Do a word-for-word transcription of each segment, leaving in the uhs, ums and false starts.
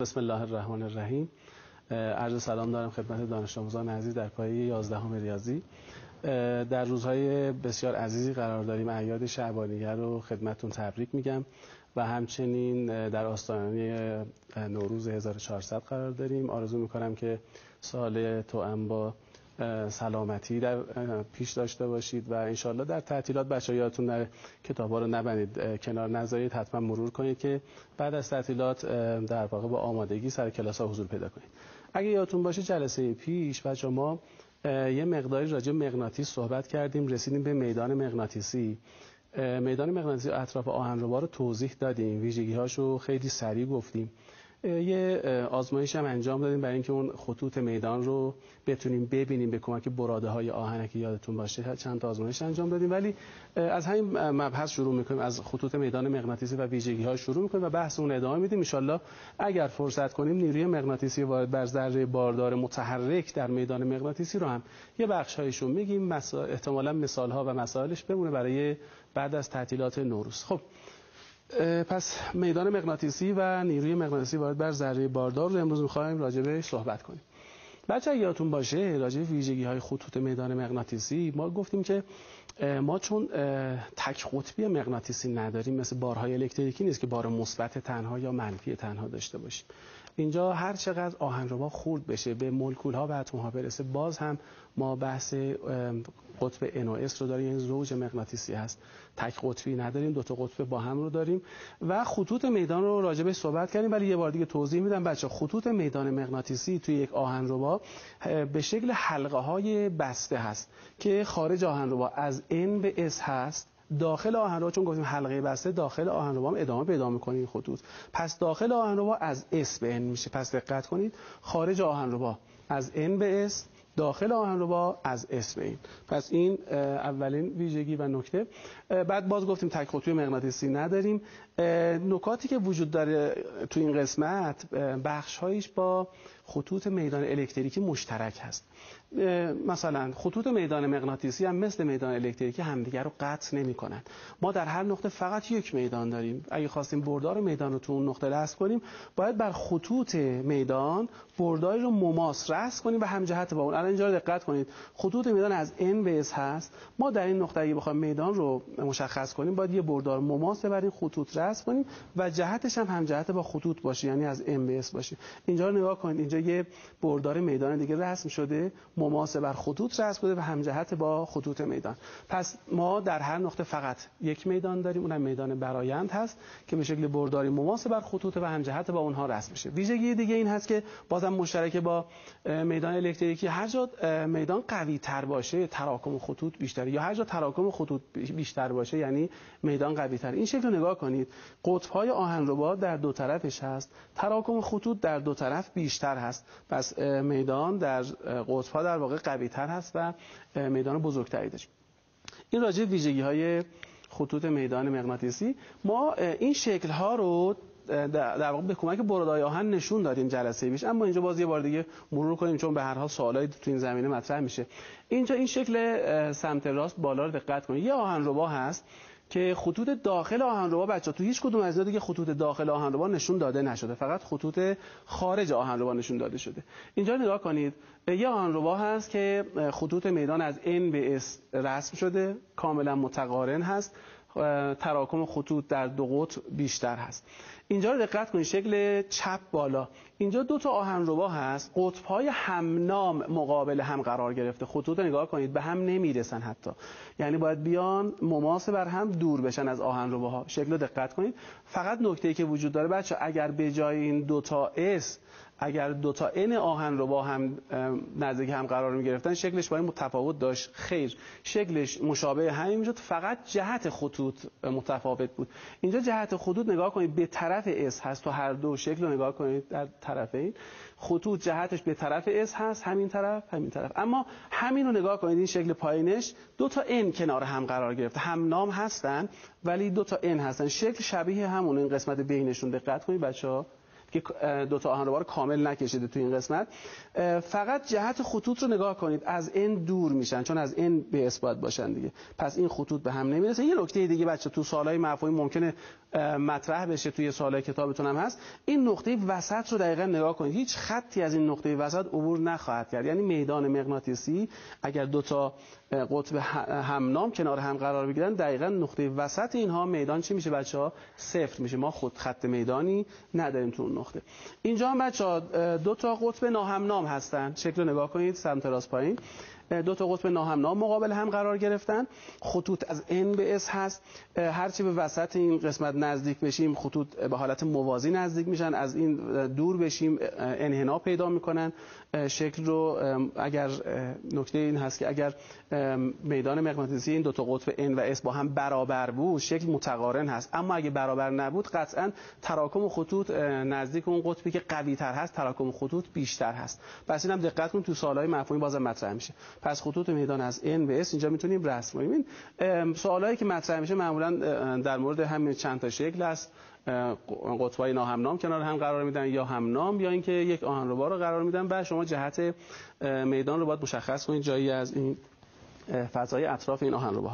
بسم الله الرحمن الرحیم. عرض سلام دارم خدمت دانش آموزان عزیز در پایه یازدهم ریاضی. در روزهای بسیار عزیزی قرار داریم. اعیاد شعبانیه رو خدمتتون تبریک میگم و همچنین در آستانه نوروز هزار و چهارصد قرار داریم. آرزو میکنم که سال توأم با سلامتی در پیش داشته باشید و انشالله در تعطیلات بچه‌ها یادتون نره کتابا رو نبندید، کنار نذارید، حتما مرور کنید که بعد از تعطیلات در واقع با آمادگی سر کلاس ها حضور پیدا کنید. اگه یادتون باشه جلسه پیش بچه‌ها ما یه مقداری راجع به مغناطیس صحبت کردیم، رسیدیم به میدان مغناطیسی. میدان مغناطیسی اطراف آهنربا رو توضیح دادیم، ویژگی‌هاشو خیلی سریع گفتیم. یه آزمایش هم انجام دادیم برای اینکه اون خطوط میدان رو بتونیم ببینیم به کمک براده های آهن که یادتون باشه. چند تا آزمایش انجام دادیم ولی از همین مبحث شروع میکنیم، از خطوط میدان مغناطیسی و ویژگی ها شروع میکنیم و بحث اون ادامه میدیم. ان شاءالله اگر فرصت کنیم نیروی مغناطیسی وارد بر ذره باردار متحرک در میدان مغناطیسی رو هم یه بخش هایشو میگیم، احتمالاً مثال ها و مسائلش بمونه برای بعد از تعطیلات نوروز. خب پس میدان مغناطیسی و نیروی مغناطیسی وارد بر ذره باردار رو امروز می‌خوایم راجع بهش صحبت کنیم. بچه‌ها یادتون باشه راجع به ویژگی‌های خطوط میدان مغناطیسی ما گفتیم که ما چون تک قطبی مغناطیسی نداریم، مثل بارهای الکتریکی نیست که بار مثبت تنها یا منفی تنها داشته باشیم. اینجا هر چقدر آهنربا خورد بشه به مولکول‌ها و اتم‌ها برسه، باز هم ما بحث قطب ان و اس رو داریم، یعنی زوج مغناطیسی هست، تک قطبی نداریم، دو تا قطب با هم رو داریم و خطوط میدان رو راجع بهش صحبت کردیم. ولی یه بار دیگه توضیح میدم بچه‌ها، خطوط میدان مغناطیسی توی یک آهنربا به شکل حلقه‌های بسته هست که خارج آهنربا از N به S هست. داخل آهنربا چون گفتیم حلقه بسته، داخل آهنربا هم ادامه پیدا می‌کنه این خطوط. پس داخل آهنربا از S به N میشه. پس دقت کنید، خارج آهنربا از N به S، داخل آهنربا از S به این. پس این اولین ویژگی و نکته. بعد باز گفتیم تک قطبی مغناطیسی نداریم. نکاتی که وجود داره تو این قسمت بخش‌هایش با خطوط میدان الکتریکی مشترک هست. مثلا خطوط میدان مغناطیسی هم مثل میدان الکتریکی همدیگر رو قطع نمی‌کنند. ما در هر نقطه فقط یک میدان داریم. اگه خواستیم بردار میدان رو تو اون نقطه رسم کنیم، باید بر خطوط میدان برداری رو مماس رسم کنیم و همجهت با اون. الان اینجا دقت کنید، خطوط میدان از N به S هست. ما در این نقطه اگه بخوایم میدان رو مشخص کنیم، باید یه بردار مماس بر این خطوط رسم کنیم و جهتش هم همجهت با خطوط باشه، یعنی از N به S باشه. اینجا رو نگاه کنید، اینجا یه بردار میدان دیگه رسم شده، مماس بر خطوط رسم شده و همجهت با خطوط میدان. پس ما در هر نقطه فقط یک میدان داریم، اونم میدان برآیند هست که به شکل برداری مماس بر خطوط و همجهت با اونها رسم میشه. ویژگی دیگه این هست که بازم مشترک با میدان الکتریکی، هر جا میدان قوی تر باشه تراکم خطوط بیشتره، یا هر جا تراکم خطوط بیشتر باشه یعنی میدان قوی تر. این شکل رو نگاه کنید، قطب‌های آهنربا در دو طرفش هست، تراکم خطوط در دو طرف بیشتر هست. پس میدان در قطب‌ها در واقع قوی تر هست و میدان بزرگتری داریم. این راجع به ویژگی‌های خطوط میدان مغناطیسی. ما این شکل‌ها رو در واقع به کمک براده‌های آهن نشون دادیم جلسه پیش، اما اینجا باز یه بار دیگه مرور کنیم چون به هر حال سوالایی تو این زمینه مطرح میشه. اینجا این شکل سمت راست بالا رو دقت کنید، یه آهنربا هست که خطوط داخل آهنربا بچه‌ها تو هیچ کدوم از اینا دیگه خطوط داخل آهنربا نشون داده نشده، فقط خطوط خارج آهنربا نشون داده شده. اینجا نگاه کنید، یه آهنربا هست که خطوط میدان از N به S رسم شده، کاملا متقارن هست، تراکم خطوط در دو قطب بیشتر هست. اینجا رو دقت کنید، شکل چپ بالا، اینجا دو تا آهنربا هست، قطب‌های همنام مقابل هم قرار گرفته. خطوط نگاه کنید به هم نمیرسن حتی، یعنی باید بیان مماس بر هم دور بشن از آهنرباها. شکل رو دقت کنید. فقط نکته‌ای که وجود داره بچه، اگر به جای این دو تا S اگر دو تا N آهنربا هم نزدیک هم قرار می گرفتن، شکلش باید متفاوت داشت. خیر، شکلش مشابه همین میشد، فقط جهت خطوط متفاوت بود. اینجا جهت خطوط نگاه کنید به طرف S هست، تو هر دو شکل رو نگاه کنید، در طرفین خطوط جهتش به طرف S هست، همین طرف همین طرف. اما همین رو نگاه کنید، این شکل پایینش دو تا N کنار هم قرار گرفته، هم نام هستن ولی دو تا N هستن، شکل شبیه همون. این قسمت بینشون دقت کنید بچه‌ها که دو تا آهنربا رو کامل نکشیده تو این قسمت. فقط جهت خطوط رو نگاه کنید، از N دور میشن چون از N به S باید باشن دیگه. پس این خطوط به هم نمیرسه. یه نکته دیگه بچه، تو سوالای مفاهیم ممکنه مطرح بشه توی سوالای کتابتون هم هست. این نقطه وسط رو دقیقاً نگاه کنید. هیچ خطی از این نقطه وسط عبور نخواهد کرد. یعنی میدان مغناطیسی اگر دو تا قطب همنام کنار هم قرار بگیرن، دقیقاً نقطه وسط اینها میدان چی میشه بچه‌ها؟ صفر میشه. ما خود خط میدانی نداریم تو اون نقطه. اینجا هم بچه‌ها دو تا قطب ناهمنام هستن. شکل رو نگاه کنید سمت راست پایین. دو تا قطب ناهمنام مقابل هم قرار گرفتن. خطوط از N به S هست. هرچی به وسط این قسمت نزدیک بشیم خطوط به حالت موازی نزدیک میشن، از این دور بشیم انحنا پیدا میکنن. شکل رو اگر نکته این هست که اگر میدان مغناطیسی این دو تا قطب N و S با هم برابر بود شکل متقارن هست، اما اگه برابر نبود قطعا تراکم خطوط نزدیک اون قطبی که قوی تر هست تراکم خطوط بیشتر هست. پس اینم دقت کن تو سوالای مفهومی بازم مطرح میشه. پس خطوط میدان از N به S اینجا میتونیم رسم کنیم. این سوالایی که مطرح میشه معمولا در مورد همین چند تا شکل است. قطبای ناهمنام کنار هم قرار میدن یا همنام، یا اینکه یک آهنربا رو قرار میدن و شما جهت میدان رو باید مشخص کنید جایی از این فضای اطراف این آهنرباها.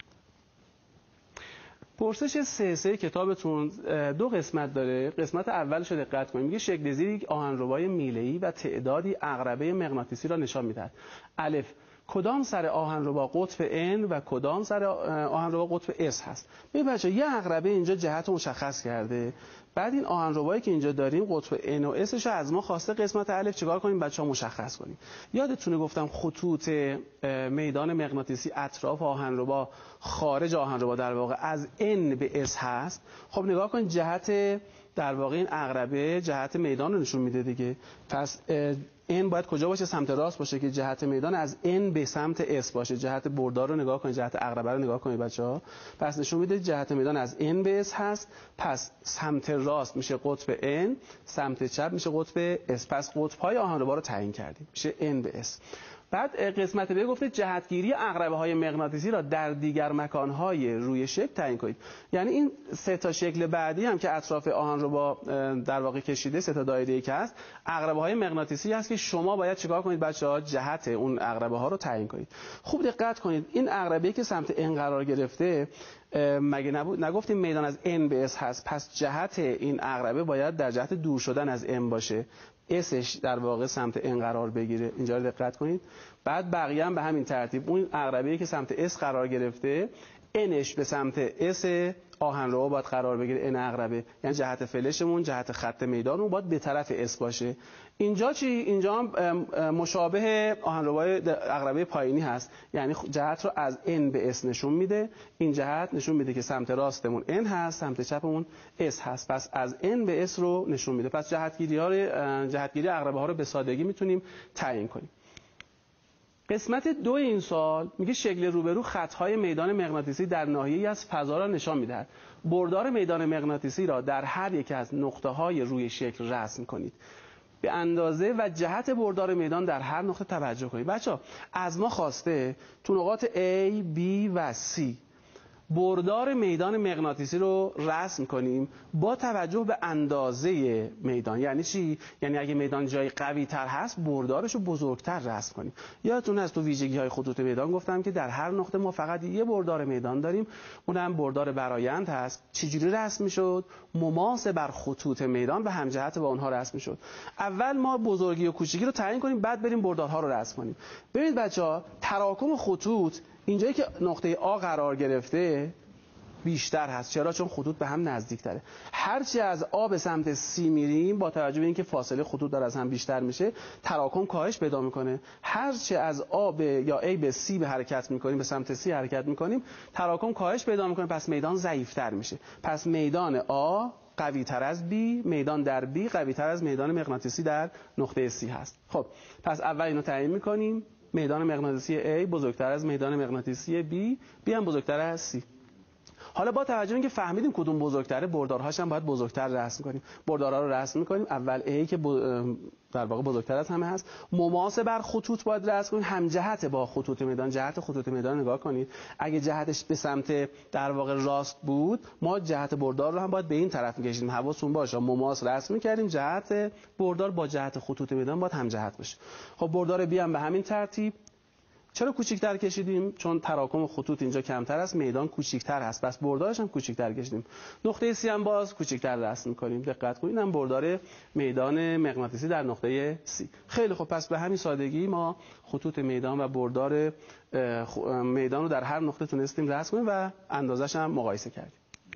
پرسش سه سه کتابتون دو قسمت داره. قسمت اولش رو دقت کنید. میگه شکل زیر یک آهنربای میله‌ای و تعدادی عقربه مغناطیسی را نشان میدهد. الف کدام سر آهنربا قطب N و کدام سر آهنربا قطب S هست؟ ببین بچه‌ها یه عقربه اینجا جهت رو مشخص کرده. بعد این آهنربایی که اینجا داریم قطب N و S ش از ما خواسته قسمت الف چیکار کنیم بچه‌ها؟ مشخص کنیم. یادتونه گفتم خطوط میدان مغناطیسی اطراف آهنربا خارج آهنربا در واقع از N به S هست. خب نگاه کن جهت در واقع این عقربه جهت میدان رو نشون میده دیگه. پس N باید کجا باشه؟ سمت راست باشه که جهت میدان از N به سمت S باشه. جهت بردار رو نگاه کنید، جهت عقربه رو نگاه کنید بچه‌ها. پس نشون میده جهت میدان از N به S هست. پس سمت راست میشه قطب N، سمت چپ میشه قطب S. پس قطب‌های آهنربا رو تعیین کردیم. میشه N به S. بعد قسمت به گفته جهتگیری عقربه های مغناطیسی را در دیگر مکان های روی شکل تعیین کنید. یعنی این سه تا شکل بعدی هم که اطراف آهنربا در واقع کشیده، سه تا دایره‌ای که هست، عقربه های مغناطیسی هست که شما باید چیکار کنید بچه‌ها؟ جهت اون عقربه ها رو تعیین کنید. خوب دقت کنید. این عقربه‌ای که سمت N قرار گرفته مگه نبود نگفتیم میدان از N به S هست؟ پس جهت این عقربه باید در جهت دور شدن از N باشه. اسش در واقع سمت N قرار بگیره. اینجا رو دقت کنید. بعد بقیه هم به همین ترتیب. اون عقربه‌ای که سمت S قرار گرفته Nش به سمت S آهنربا باید قرار بگیره. N عقربه یعنی جهت فلشمون، جهت خط میدانمون باید به طرف S باشه. اینجا چی؟ اینجا هم مشابه آهنربای عقربه پایینی هست. یعنی جهت رو از N به S نشون میده. این جهت نشون میده که سمت راستمون N هست، سمت چپمون S هست. پس از N به S رو نشون میده. پس جهتگیری ها رو جهتگیری عقربه ها رو به سادگی میتونیم تعیین کنیم. قسمت دو این سال میگه شکل روبرو خطهای میدان مغناطیسی در ناحیه‌ای از فضا را نشان میدهد. بردار میدان مغناطیسی را در هر یک از نقطه‌های روی شکل رسم کنید. به اندازه و جهت بردار میدان در هر نقطه توجه کنید. بچه‌ها از ما خواسته تو نقاط A، B و C بردار میدان مغناطیسی رو رسم کنیم با توجه به اندازه میدان. یعنی چی؟ یعنی اگه میدان جای قوی تر هست بردارش رو بزرگتر رسم کنیم. یادتون هست تو ویژگی های خطوط میدان گفتم که در هر نقطه ما فقط یه بردار میدان داریم، اونم بردار برآیند هست. چجوری رسم میشد؟ مماس بر خطوط میدان و همجهت با اونها رسم میشد. اول ما بزرگی و کوچیکی رو تعیین کنیم، بعد بریم بردارها رو رسم کنیم. ببینید بچه‌ها تراکم خطوط اینجایی که نقطه آ قرار گرفته بیشتر هست. چرا؟ چون خطوط به هم نزدیک تره. هرچی از آ به سمت سی میریم با توجه به اینکه فاصله خطوط داره از هم بیشتر میشه تراکم کاهش پیدا میکنه. هرچی از آ به یا A به C به حرکت میکنیم، به سمت C حرکت میکنیم، تراکم کاهش پیدا میکنه. پس میدان ضعیفتر میشه. پس میدان آ قوی تر از B، میدان در B قوی تر از میدان مغناطیسی در نقطه C هست. خب پس اول اینو تعیین میکنیم. میدان مغناطیسی A بزرگتر از میدان مغناطیسی B، B هم بزرگتر از C. حالا با توجه به اینکه فهمیدیم کدوم بزرگتره بردارهاش هم باید بزرگتر رسم کنیم. بردارها رو رسم می‌کنیم. اول A که در واقع بزرگتر از همه هست، مماس بر خطوط باید رسم کنیم، هم جهت با خطوط میدان. جهت خطوط میدان نگاه کنید. اگه جهتش به سمت در واقع راست بود ما جهت بردار رو هم باید به این طرف می‌کشیدیم. حواستون باشه مماس رسم می‌کردیم، جهت بردار با جهت خطوط میدان باید هم جهت باشه. خب بردار B هم به همین ترتیب چرا کوچیک‌تر کشیدیم؟ چون تراکم خطوط اینجا کمتر است، میدان کوچیک‌تر هست، پس بردارش هم کوچیک‌تر کشیدیم. نقطه سی هم باز کوچیک‌تر رسم می‌کنیم. دقت کنید، هم بردار میدان مغناطیسی در نقطه سی. خیلی خب، پس به همین سادگی ما خطوط میدان و بردار میدان رو در هر نقطه تونستیم رسم کنیم و اندازه‌ش هم مقایسه کردیم.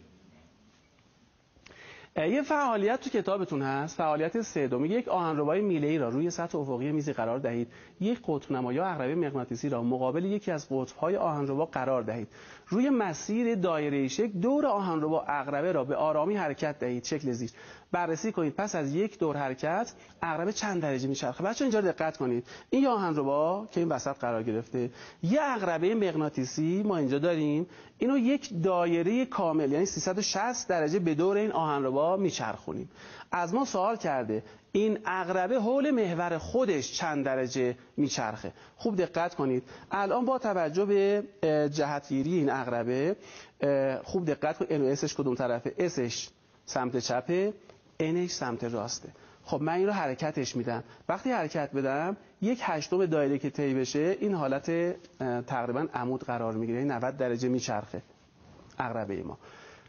یه فعالیت تو کتابتون هست، فعالیت سه، میگه یک آهنربای میله‌ای را روی سطح افقی میزی قرار دهید. یک قطب‌نما یا عقربه مغناطیسی را مقابل یکی از قطب‌های آهنربا قرار دهید. روی مسیر دایره‌ای شکل دور آهنربا عقربه را به آرامی حرکت دهید. شکل زیر بررسی کنید. پس از یک دور حرکت عقربه چند درجه میچرخه؟ بچه‌ها اینجا دقت کنید. این آهنربا که این وسط قرار گرفته، یه عقربه مغناطیسی ما اینجا داریم، اینو یک دایره کامل یعنی سیصد و شصت درجه به دور این آهنربا میچرخونیم. از ما سوال کرده این عقربه حول محور خودش چند درجه میچرخه. خوب دقت کنید. الان با توجه به جهتگیری این عقربه خوب دقت کنید. ان و اسش کدوم طرفه؟ اسش سمت چپه، انش سمت راسته. خب من این رو حرکتش میدم. وقتی حرکت بدم یک هشتم دایره که طی بشه این حالت تقریبا عمود قرار میگیره، یعنی نود درجه میچرخه عقربه ما.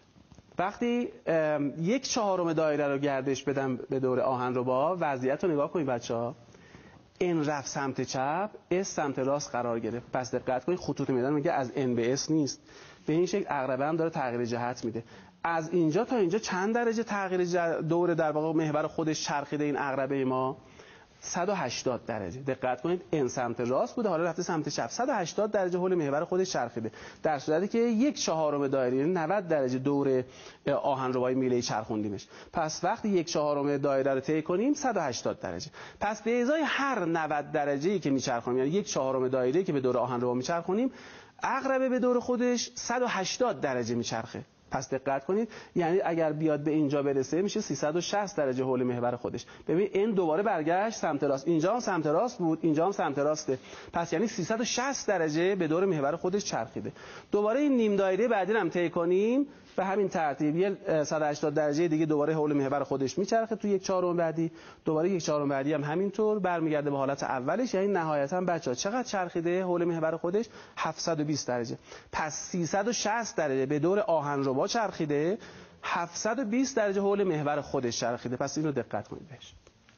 وقتی یک چهارم دایره رو گردش بدم به دور آهنربا، وضعیت رو نگاه کنید بچه‌ها. ان رفت سمت چپ، اس سمت راست قرار گرفت. پس دقت کنید خطوط میدان میگه از ان به اس نیست. به این شکل عقربه هم داره تغییر جهت میده. از اینجا تا اینجا چند درجه تغییر دور در واقع محور خودش چرخیده این عقربه ما؟ صد و هشتاد درجه. دقت کنید ان سمت راست بوده، حالا رفته سمت چپ. صد و هشتاد درجه حول محور خودش چرخیده. در صورتی که یک چهارم دایره یعنی نود درجه دور آهنربای میله‌ای چرخوندیمش. پس وقتی یک چهارم دایره رو طی کنیم صد و هشتاد درجه. پس به ازای هر نود درجه‌ای که میچرخونیم، یعنی یک چهارم دایره‌ای که به دور آهنربا میچرخونیم، عقربه به دور خودش صد و هشتاد درجه میچرخه. پس دقت کنید، یعنی اگر بیاد به اینجا برسه میشه سیصد و شصت درجه حول محور خودش. ببین این دوباره برگشت سمت راست، اینجا هم سمت راست بود، اینجا هم سمت راسته. پس یعنی سیصد و شصت درجه به دور محور خودش چرخیده. دوباره این نیم دایره بعدی هم طی کنیم به همین ترتیب، یه صد و هشتاد درجه دیگه دوباره حول محور خودش میچرخه تو یک چهارم بعدی، دوباره یک چهارم بعدی هم همینطور برمیگرده به حالت اولش. یعنی نهایتا بچه‌ها چقدر چرخیده حول محور خودش؟ هفتصد و بیست درجه. پس سیصد و شصت درجه به دور آهنربا چرخیده، هفتصد و بیست درجه حول محور خودش چرخیده. پس اینو دقت کنید بهش.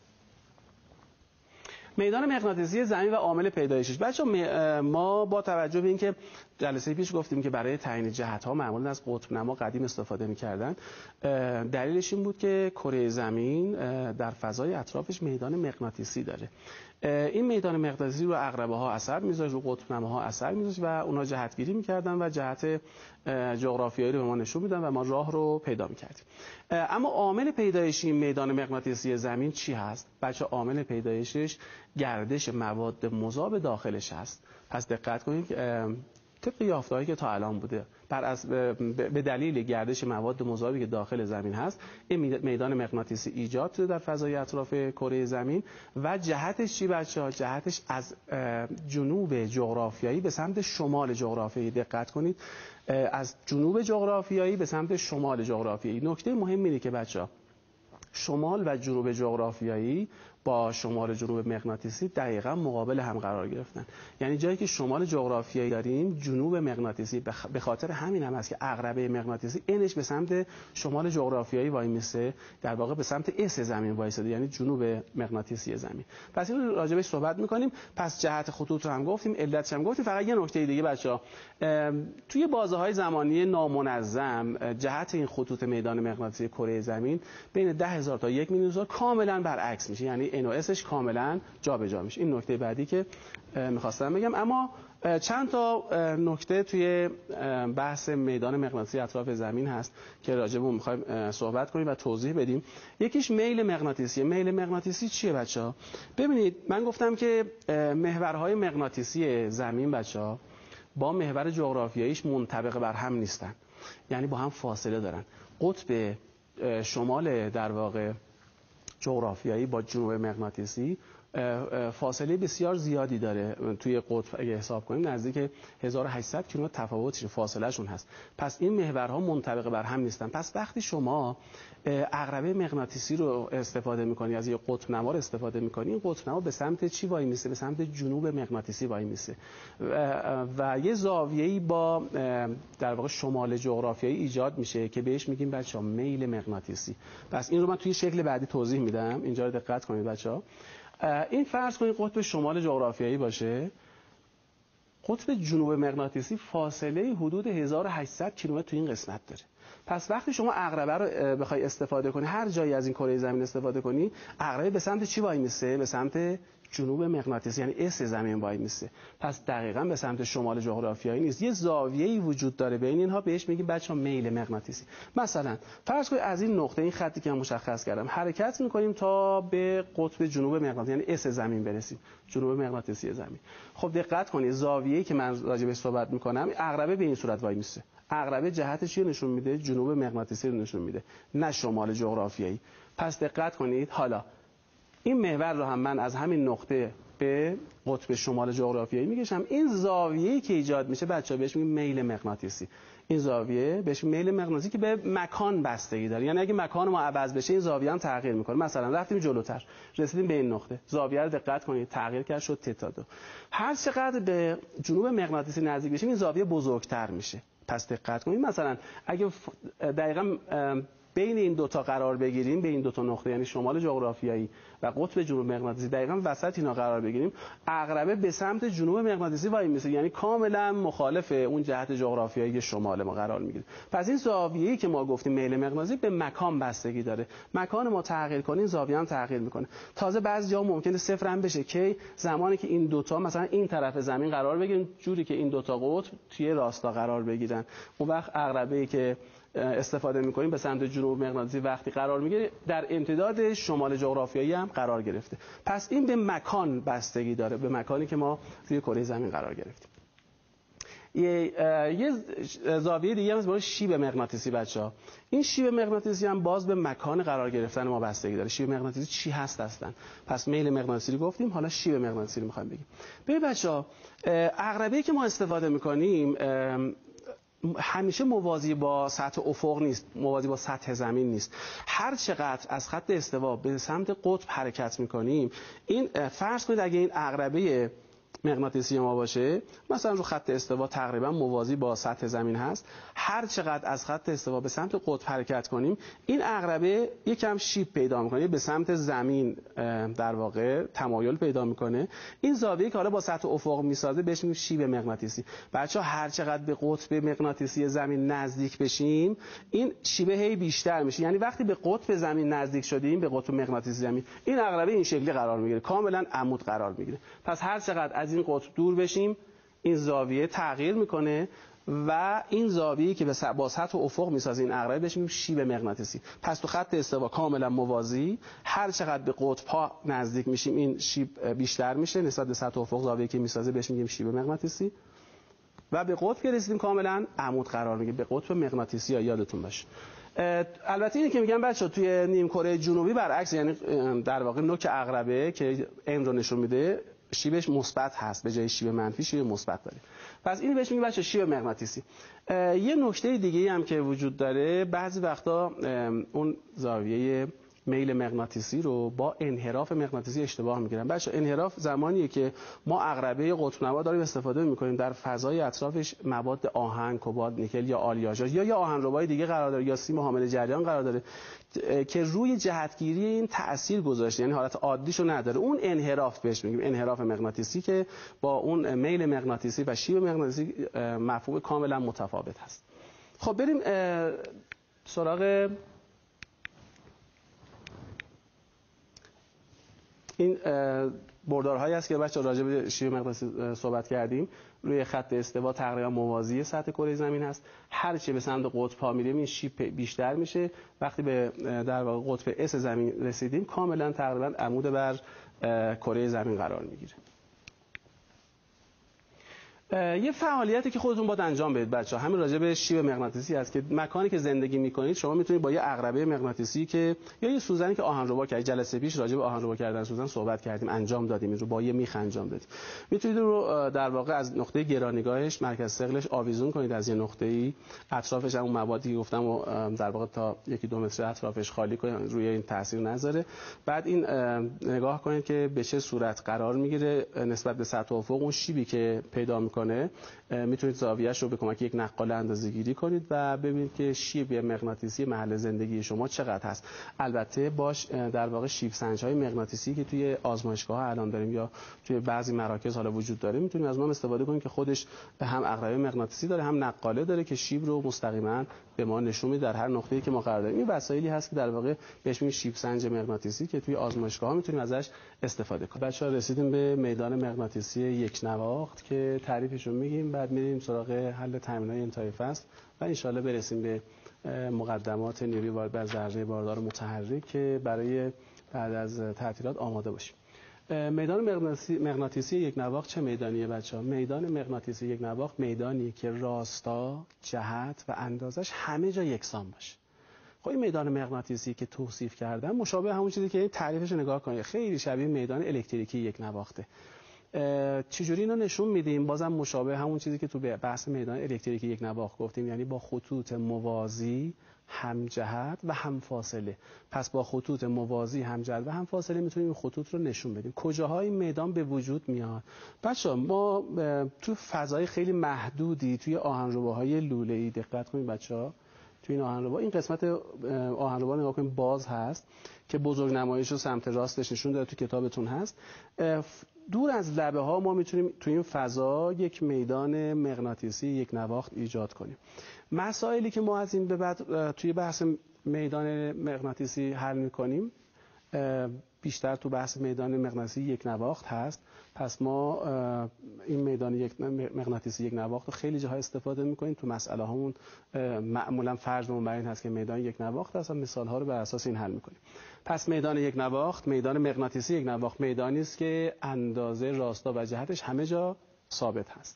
میدان مغناطیسی زمین و عامل پیدایشش. بچه‌ها ما با توجه به اینکه جلسه پیش گفتیم که برای تعیین جهت‌ها معمولاً از قطب نما قدیم استفاده می‌کردن، دلیلش این بود که کره زمین در فضای اطرافش میدان مغناطیسی داره. این میدان مغناطیسی رو عقربه‌ها اثر می‌ذاشت، رو قطب نماها اثر می‌ذاشت و اونا جهتگیری می‌کردن و جهت جغرافیایی رو به ما نشون میدن و ما راه رو پیدا می‌کردیم. اما عامل پیدایشی میدان مغناطیسی زمین چی هست؟ بچه عامل پیدایشش گردش مواد مذاب داخلش هست. پس دقت کنید طبق یافته‌هایی که تا الان بوده، بر از به دلیل گردش مواد مذابی که داخل زمین هست این میدان مغناطیسی ایجاد شده در فضای اطراف کره زمین. و جهتش چی بچه‌ها؟ جهتش از جنوب جغرافیایی به سمت شمال جغرافیایی. دقت کنید، از جنوب جغرافیایی به سمت شمال جغرافیایی. نکته مهم اینه که بچه‌ها شمال و جنوب جغرافیایی با شمال جنوب مغناطیسی دقیقاً مقابل هم قرار گرفتن. یعنی جایی که شمال جغرافیایی داریم جنوب مغناطیسی، به خاطر همین هم است که عقربه مغناطیسی انش به سمت شمال جغرافیایی وای میسه، در واقع به سمت اس زمین وایساده، یعنی جنوب مغناطیسی زمین. پس این راجبش صحبت می‌کنیم. پس جهت خطوط رو هم گفتیم، علتش هم گفتیم. فقط یه نکته دیگه بچه‌ها، توی بازه‌های زمانی نامنظم جهت این خطوط میدان مغناطیسی کره زمین بین ده هزار تا یک میلیون کاملا برعکس میشه، یعنی ان و اسش کاملا جابجا میشه. این نکته بعدی که میخواستم بگم. اما چند تا نکته توی بحث میدان مغناطیسی اطراف زمین هست که راجع به اون میخوایم صحبت کنیم و توضیح بدیم. یکیش میل مغناطیسی. میل مغناطیسی چیه بچه‌ها؟ ببینید من گفتم که محورهای مغناطیسی زمین بچه‌ها با محور جغرافیاییش منطبق بر هم نیستن، یعنی با هم فاصله دارن. قطب شمال در واقع جغرافیایی با جنوب مغناطیسی فاصله بسیار زیادی داره توی قطب. اگه حساب کنیم نزدیک هزار و هشتصد کیلومتر تفاوت فاصلهشون هست. پس این محورها منطبق بر هم نیستن. پس وقتی شما عقربه مغناطیسی رو استفاده می‌کنی، از یه قطب نما استفاده می‌کنی، این قطب نما به سمت چی وای میسه؟ به سمت جنوب مغناطیسی وای میسه و, و یه زاویه‌ای با در واقع شمال جغرافیایی ایجاد میشه که بهش میگیم بچه‌ها میل مغناطیسی. پس این رو من توی شکل بعدی توضیح میدم، اینجا رو دقت کنید بچه‌ها. این فرض کنید قطب شمال جغرافیایی باشه، قطب جنوب مغناطیسی فاصله حدود هزار و هشتصد کیلومتر تو این قسمت داره. پس وقتی شما عقربه رو بخوای استفاده کنی، هر جایی از این کره زمین استفاده کنی، عقربه به سمت چی وای میسه؟ به سمت جنوب مغناطیسی، یعنی اس زمین وای میسه. پس دقیقاً به سمت شمال جغرافیایی نیست. یه زاویه‌ای وجود داره بین اینها، بهش میگیم بچه‌ها میل مغناطیسی. مثلا فرض کنید از این نقطه، این خطی که من مشخص کردم، حرکت می‌کنیم تا به قطب جنوب مغناطیسی، یعنی اس زمین برسیم، جنوب مغناطیسی زمین. خب دقت کنید، زاویه‌ای که من راجع بهش صحبت می‌کنم، عقربه به این صورت وای میسه. عقربه جهت چی نشون میده؟ جنوب مغناطیسی رو نشون میده، نه شمال جغرافیایی. پس دقت کنید، حالا این محور رو هم من از همین نقطه به قطب شمال جغرافیایی میکشم. این زاویه‌ای که ایجاد میشه بچه‌ها بهش میگیم میل مغناطیسی. این زاویه بهش میل مغناطیسی که به مکان بستگی داره، یعنی اگه مکان ما عوض بشه این زاویه هم تغییر میکنه. مثلا رفتیم جلوتر، رسیدیم به این نقطه، زاویه رو دقت کنید تغییر کرد، شد تتا دو. هر چقدر به جنوب مغناطیسی نزدیک بشیم این زاویه بزرگتر میشه. پس دقت کنید، مثلا اگه دقیقاً بین این دوتا قرار بگیریم، بین این دوتا نقطه یعنی شمال جغرافیایی و قطب جنوب مغناطیسی، دقیقاً وسط اینا قرار بگیریم، عقربه به سمت جنوب مغناطیسی وای میسه، یعنی کاملا مخالف اون جهت جغرافیایی شمال ما قرار میگیره. پس این زاویه‌ای که ما گفتیم میل مغناطیسی به مکان بستگی داره، مکان ما تغییر کنه این زاویه هم تغییر میکنه. تازه بعضی جا ممکنه صفر هم بشه که زمانی که این دوتا مثلا این طرف زمین قرار بگیرن، جوری که این دوتا قطب توی راستا قرار بگیرن، اون وقت عقربه‌ای که استفاده می‌کنیم به سمت جنوب مغناطیسی وقتی قرار میگیره در امتداد شمال جغرافیایی هم قرار گرفته. پس این به مکان بستگی داره، به مکانی که ما روی کره زمین قرار گرفتیم. یه یه زاویه دیگه هم برای شیب مغناطیسی بچه‌ها. این شیب مغناطیسی هم باز به مکان قرار گرفتن ما بستگی داره. شیب مغناطیسی چی هست اصلا؟ پس میل مغناطیسی رو گفتیم، حالا شیب مغناطیسی رو می‌خوایم بگیم. ببین بچه‌ها، عقربه‌ای که ما استفاده می‌کنیم همیشه موازی با سطح افق نیست، موازی با سطح زمین نیست. هر چقدر از خط استوا به سمت قطب حرکت میکنیم، این فرض کنید اگه این عقربه مغناطیسی ما باشه، مثلا رو خط استوا تقریبا موازی با سطح زمین هست، هر چقدر از خط استوا به سمت قطب حرکت کنیم، این عقربه یکم شیب پیدا میکنه، به سمت زمین در واقع تمایل پیدا میکنه. این زاویه که حالا با سطح افق میسازه بهش میگیم شیب مغناطیسی. بچه‌ها هر چقدر به قطب مغناطیسی زمین نزدیک بشیم، این شیبه هی بیشتر میشه، یعنی وقتی به قطب زمین نزدیک شدیم، به قطب مغناطیسی زمین، این عقربه این شکلی قرار میگیره، کاملا عمود قرار میگیره. پس هر چقدر از این قطب دور بشیم این زاویه تغییر میکنه و این زاویه‌ای که با سطح افق میسازه این عقربه بهش میگیم شیب مغناطیسی. پس تو خط استوا کاملا موازی، هر چقدر به قطب‌ها نزدیک میشیم این شیب بیشتر میشه نسبت به سطح افق، زاویه‌ای که میسازه بهش میگیم شیب مغناطیسی. و به قطب که رسیدیم کاملا عمود قرار میگیره، به قطب مغناطیسی ها یادتون باشه. البته اینی که میگم بچه‌ها توی نیم کره جنوبی برعکس، یعنی در واقع نوک عقربه که این رو نشون میده شیبش مثبت هست، به جای شیب منفی شیب مثبت داره. پس این بهش میگیم بچه‌ها شیب مغناطیسی. یه نکته دیگه هم که وجود داره، بعضی وقتا اون زاویه میل مغناطیسی رو با انحراف مغناطیسی اشتباه میگیرن. بچه‌ها انحراف زمانیه که ما عقربه قطب نما داریم استفاده میکنیم، در فضای اطرافش مواد آهن، کبالت، نیکل یا آلیاژ یا یا آهنربای دیگه قرار داره یا سیم حامل جریان قرار داره که روی جهتگیری این تأثیر گذاشته، یعنی حالت عادیشو نداره. اون انحراف بهش میگیم انحراف مغناطیسی که با اون میل مغناطیسی و شیب مغناطیسی مفهوم کاملا متفاوت هست. خب بریم سراغ این بردارهایی است که بچه‌ها راجع به شیب مغناطیسی صحبت کردیم. روی خط استوا تقریبا موازی سطح کره زمین هست، هر چی به سمت قطب ها میریم این شیب بیشتر میشه. وقتی به در واقع قطب اس زمین رسیدیم کاملا تقریبا عمود بر کره زمین قرار میگیره. یه فعالیتی که خودتون باید انجام بدید بچه‌ها، همین راجع به شیب مغناطیسی است که مکانی که زندگی می‌کنید شما می‌تونید با یه عقربه مغناطیسی که یا یه سوزنی که آهنربا کردید، جلسه پیش راجع به آهنربا کردن سوزن صحبت کردیم، انجام دادیم، این رو با یه میخ انجام دادیم. می‌تونید رو در واقع از نقطه گرانیگاهش، مرکز ثقلش آویزون کنید از یه نقطه‌ای، اطرافش هم اون موادی که گفتم و در واقع تا یکی دو متر اطرافش خالی کنید، روی این تاثیر نذاره. بعد این نگاه کنید که به چه صورت قرار می‌گیره نسبت به سطح افق اون شیبی که پیدا می‌کنه. میتونید زاویه‌اش رو به کمک یک نقاله اندازه‌گیری کنید و ببینید که شیب مغناطیسی محل زندگی شما چقدر هست. البته باش در واقع شیب سنج‌های مغناطیسی که توی آزمایشگاه‌ها الان داریم یا توی بعضی مراکز حالا وجود داره، میتونید از اونها استفاده کنید که خودش هم عقربه مغناطیسی داره هم نقاله داره که شیب رو مستقیما به ما نشون میده در هر نقطه‌ای که ما قرار داریم. این وسایلی هست که در واقع بهش میگیم شیب سنج مغناطیسی که توی آزمایشگاه‌ها میتونیم ازش استفاده کنیم. بچه‌ها رسیدیم به میدان مغناطیسی یک نواخت که تعریفش رو میگیم، بعد میریم سراغ حل تمرین‌های انتهای فصل و ان شاءالله برسیم به مقدمات نیروی وارد بر ذره باردار متحرک که برای بعد از تعطیلات آماده باشیم. میدان مغناطیسی, مغناطیسی یک نواخت چه میدانیه بچه‌ها؟ میدان مغناطیسی یک نواخت میدانیه که راستا، جهت و اندازش همه جا یکسان باشه. خب این میدان مغناطیسی که توصیف کردم مشابه همون چیزی که تعریفش نگاه کنید، خیلی شبیه میدان الکتریکی یک نواخته. چجوری اینو نشون میدیم؟ بازم مشابه همون چیزی که تو بحث میدان الکتریکی یک نواخت گفتیم، یعنی با خطوط موازی، همجهت و همفاصله. پس با خطوط موازی، همجهت و همفاصله میتونیم این خطوط رو نشون بدیم. کجاهای میدان به وجود میاد؟ بچه‌ها ما تو فضای خیلی محدودی توی آهنرباهای لوله‌ای، دقت کنید بچه‌ها، توی این آهنربا این قسمت آهنربا نگاه کنید باز هست که بزرگ نمایش رو سمت راستش نشون داده، تو کتابتون هست. دور از لبه ها ما میتونیم توی این فضا یک میدان مغناطیسی یک نواخت ایجاد کنیم. مسائلی که ما از این به بعد توی بحث میدان مغناطیسی حل میکنیم بیشتر تو بحث میدان مغناطیسی یک نواخت هست. پس ما این میدان یک مغناطیسی یک نواخت رو خیلی جاها استفاده میکنیم. تو مسئله هامون معمولا فرضمون بر این هست که میدان یک نواخت هست و مثال ها رو بر اساس این حل میکنیم. پس میدان یک نواخت، میدان مغناطیسی یک نواخت میدانی است که اندازه راستا و جهتش همه جا ثابت هست.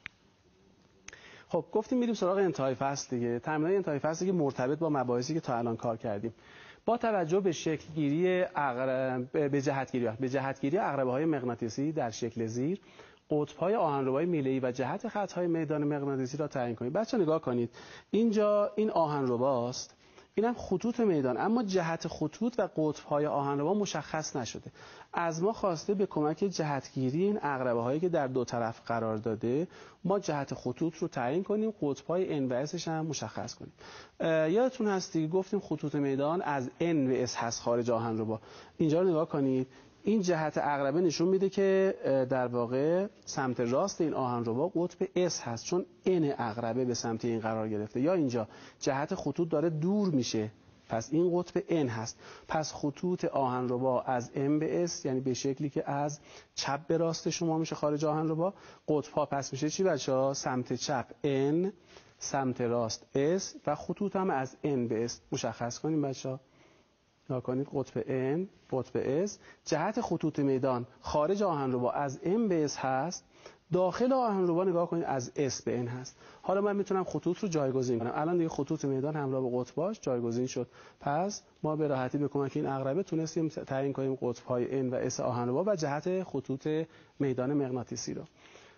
خب گفتیم میریم سراغ انتهای فصل دیگه. تمرین‌های انتهای فصل که مرتبط با مباحثی که تا الان کار کردیم. با توجه به شکلگیری عقرب به جهتگیری به جهتگیری عقربه‌های مغناطیسی در شکل زیر، قطب‌های آهنربای میله‌ای و جهت خط‌های میدان مغناطیسی را تعیین کنید. بچه‌ها نگاه کنید، اینجا این آهنرباست، اینم خطوط میدان، اما جهت خطوط و قطب‌های آهنربا مشخص نشده. از ما خواسته به کمک جهتگیری این عقربه‌هایی که در دو طرف قرار داده ما جهت خطوط رو تعیین کنیم، قطب‌های n و s هم مشخص کنیم. یادتون هست دیگه گفتیم خطوط میدان از n و s هست خارج آهنربا. اینجا رو نگاه کنید، این جهت عقربه نشون میده که در واقع سمت راست این آهنربا قطب S هست، چون n عقربه به سمت این قرار گرفته. یا اینجا جهت خطوط داره دور میشه، پس این قطب N هست. پس خطوط آهنربا از M به S، یعنی به شکلی که از چپ به راست شما میشه خارج آهنربا. قطب‌ها پس میشه چی بچه‌ها؟ سمت چپ N، سمت راست S و خطوط هم از N به S مشخص کنیم بچه‌ها. نگاه کنید قطب N، قطب S، جهت خطوط میدان خارج آهنربا از M به S هست، داخل آهنربا نگاه کنید از S به N هست. حالا من میتونم خطوط رو جایگزین کنم. الان دیگه خطوط میدان همراه با قطباش جایگزین شد. پس ما به راحتی به کمک این عقربه تونستیم تعیین کنیم قطب‌های N و S آهنربا و جهت خطوط میدان مغناطیسی رو.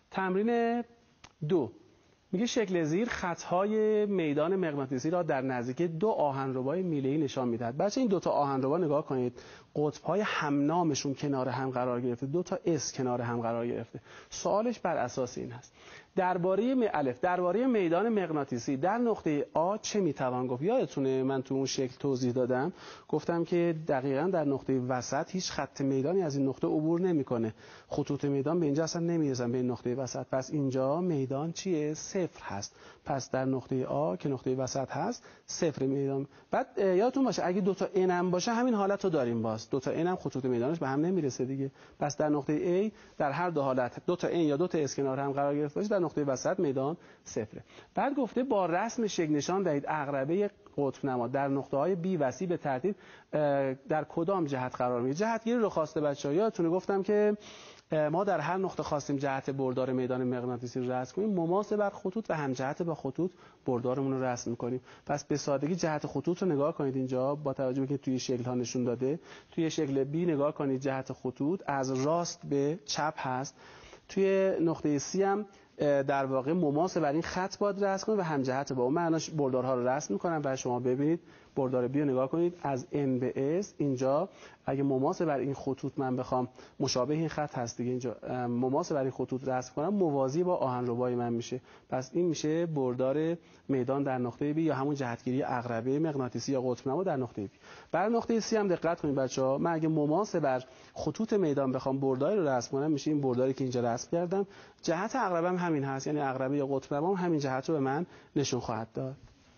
تمرین دو میگه شکل زیر خطهای میدان مغناطیسی را در نزدیکی دو آهنربای میله‌ای نشان میدهد. بچه این دو تا آهنربا نگاه کنید، قطب‌های همنامشون کنار هم قرار گرفته، دو تا اس کنار هم قرار گرفته. سوالش بر اساس این هست: درباره م... الف درباره میدان مغناطیسی در نقطه آ چه میتوان گفت؟ یادتونه من تو اون شکل توضیح دادم، گفتم که دقیقاً در نقطه وسط هیچ خط میدانی از این نقطه عبور نمیکنه. خطوط میدان به اینجا اصلا نمیرسن به این نقطه وسط. پس اینجا میدان چیه؟ صفر هست. پس در نقطه آ که نقطه وسط هست صفر میدان. بعد یادتون باشه اگه دو تا n هم باشه همین حالت رو داریم، باز دو تا n هم خطوط میدانش به هم نمیرسه دیگه. پس در نقطه A در هر دو حالت دو تا n یا دو تا s کنار هم قرار گرفته باشه، در نقطه وسط میدان صفره. بعد گفته با رسم شکل نشان دهید عقربه قطب نما در نقطه های B و C به ترتیب در کدام جهت قرار میگیره. جهتگیری رو خواسته بچه‌ها. یادتونه گفتم که ما در هر نقطه خواستیم جهت بردار میدان مغناطیسی رو رسم کنیم، مماس بر خطوط و همجهت با خطوط بردارمون رو رسم می‌کنیم. پس به سادگی جهت خطوط رو نگاه کنید اینجا، با توجه به که توی شکل ها نشون داده، توی شکل بی نگاه کنید جهت خطوط از راست به چپ هست. توی نقطه سی هم در واقع مماس بر این خط باید رسم کنید و همجهت با اون. من بردارها رو رسم می‌کنم برای شما ببینید. بردار بی رو نگاه کنید از N به S اینجا اگه مماس بر این خطوط من بخوام مشابه این خط هست دیگه، اینجا مماس بر این خطوط رسم کنم موازی با آهنربای من میشه. پس این میشه بردار میدان در نقطه B یا همون جهتگیری عقربه مغناطیسی یا قطب نما در نقطه B. برای نقطه C هم دقت کنید بچه‌ها، من اگه مماس بر خطوط میدان بخوام برداری رو رسم کنم میشه این برداری که اینجا رسم کردم. جهت عقربه هم همین هست، یعنی عقربه یا قطب نما هم همین جهت رو به من نشون خواهد داد.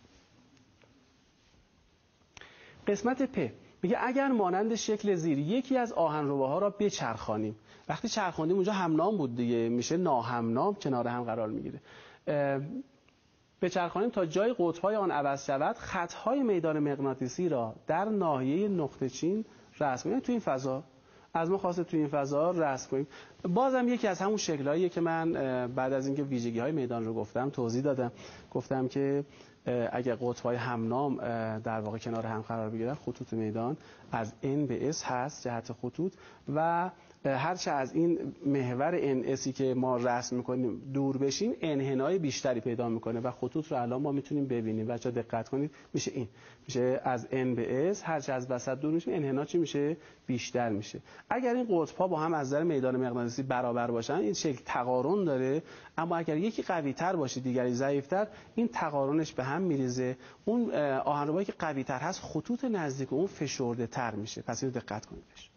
قسمت پ میگه اگر مانند شکل زیر یکی از آهنرباها را بچرخانیم، وقتی چرخاندیم اونجا همنام بود دیگه، میشه ناهمنام کنار هم قرار میگیره. بچرخانیم تا جای قطب‌های آن عوض شود، خط‌های میدان مغناطیسی را در ناحیه نقطه چین رسم کنیم. تو این فضا از ما خواسته تو این فضا رسم کنیم. بازم یکی از همون شکل‌هاییه که من بعد از اینکه ویژگی‌های میدان رو گفتم توضیح دادم، گفتم که اگر قطب‌های همنام در واقع کنار هم قرار بگیرن، خطوط میدان از N به S هست جهت خطوط و هرچه از این محور N S'i که ما رسم می‌کنیم دور بشیم انحنای بیشتری پیدا می‌کنه و خطوط رو الان ما می‌تونیم ببینیم. بچه‌ها دقت کنید، میشه این میشه از N به S هرچه از وسط دور میشه انحنا چی میشه؟ بیشتر میشه. اگر این قطب‌ها با هم از نظر میدان مغناطیسی برابر باشن این شکل تقارن داره، اما اگر یکی قوی‌تر باشه دیگری ضعیف‌تر این تقارنش به هم میریزه. اون آهنربایی که قوی‌تر هست خطوط نزدیک اون فشرده‌تر میشه. پس اینو دقت کنید بهش.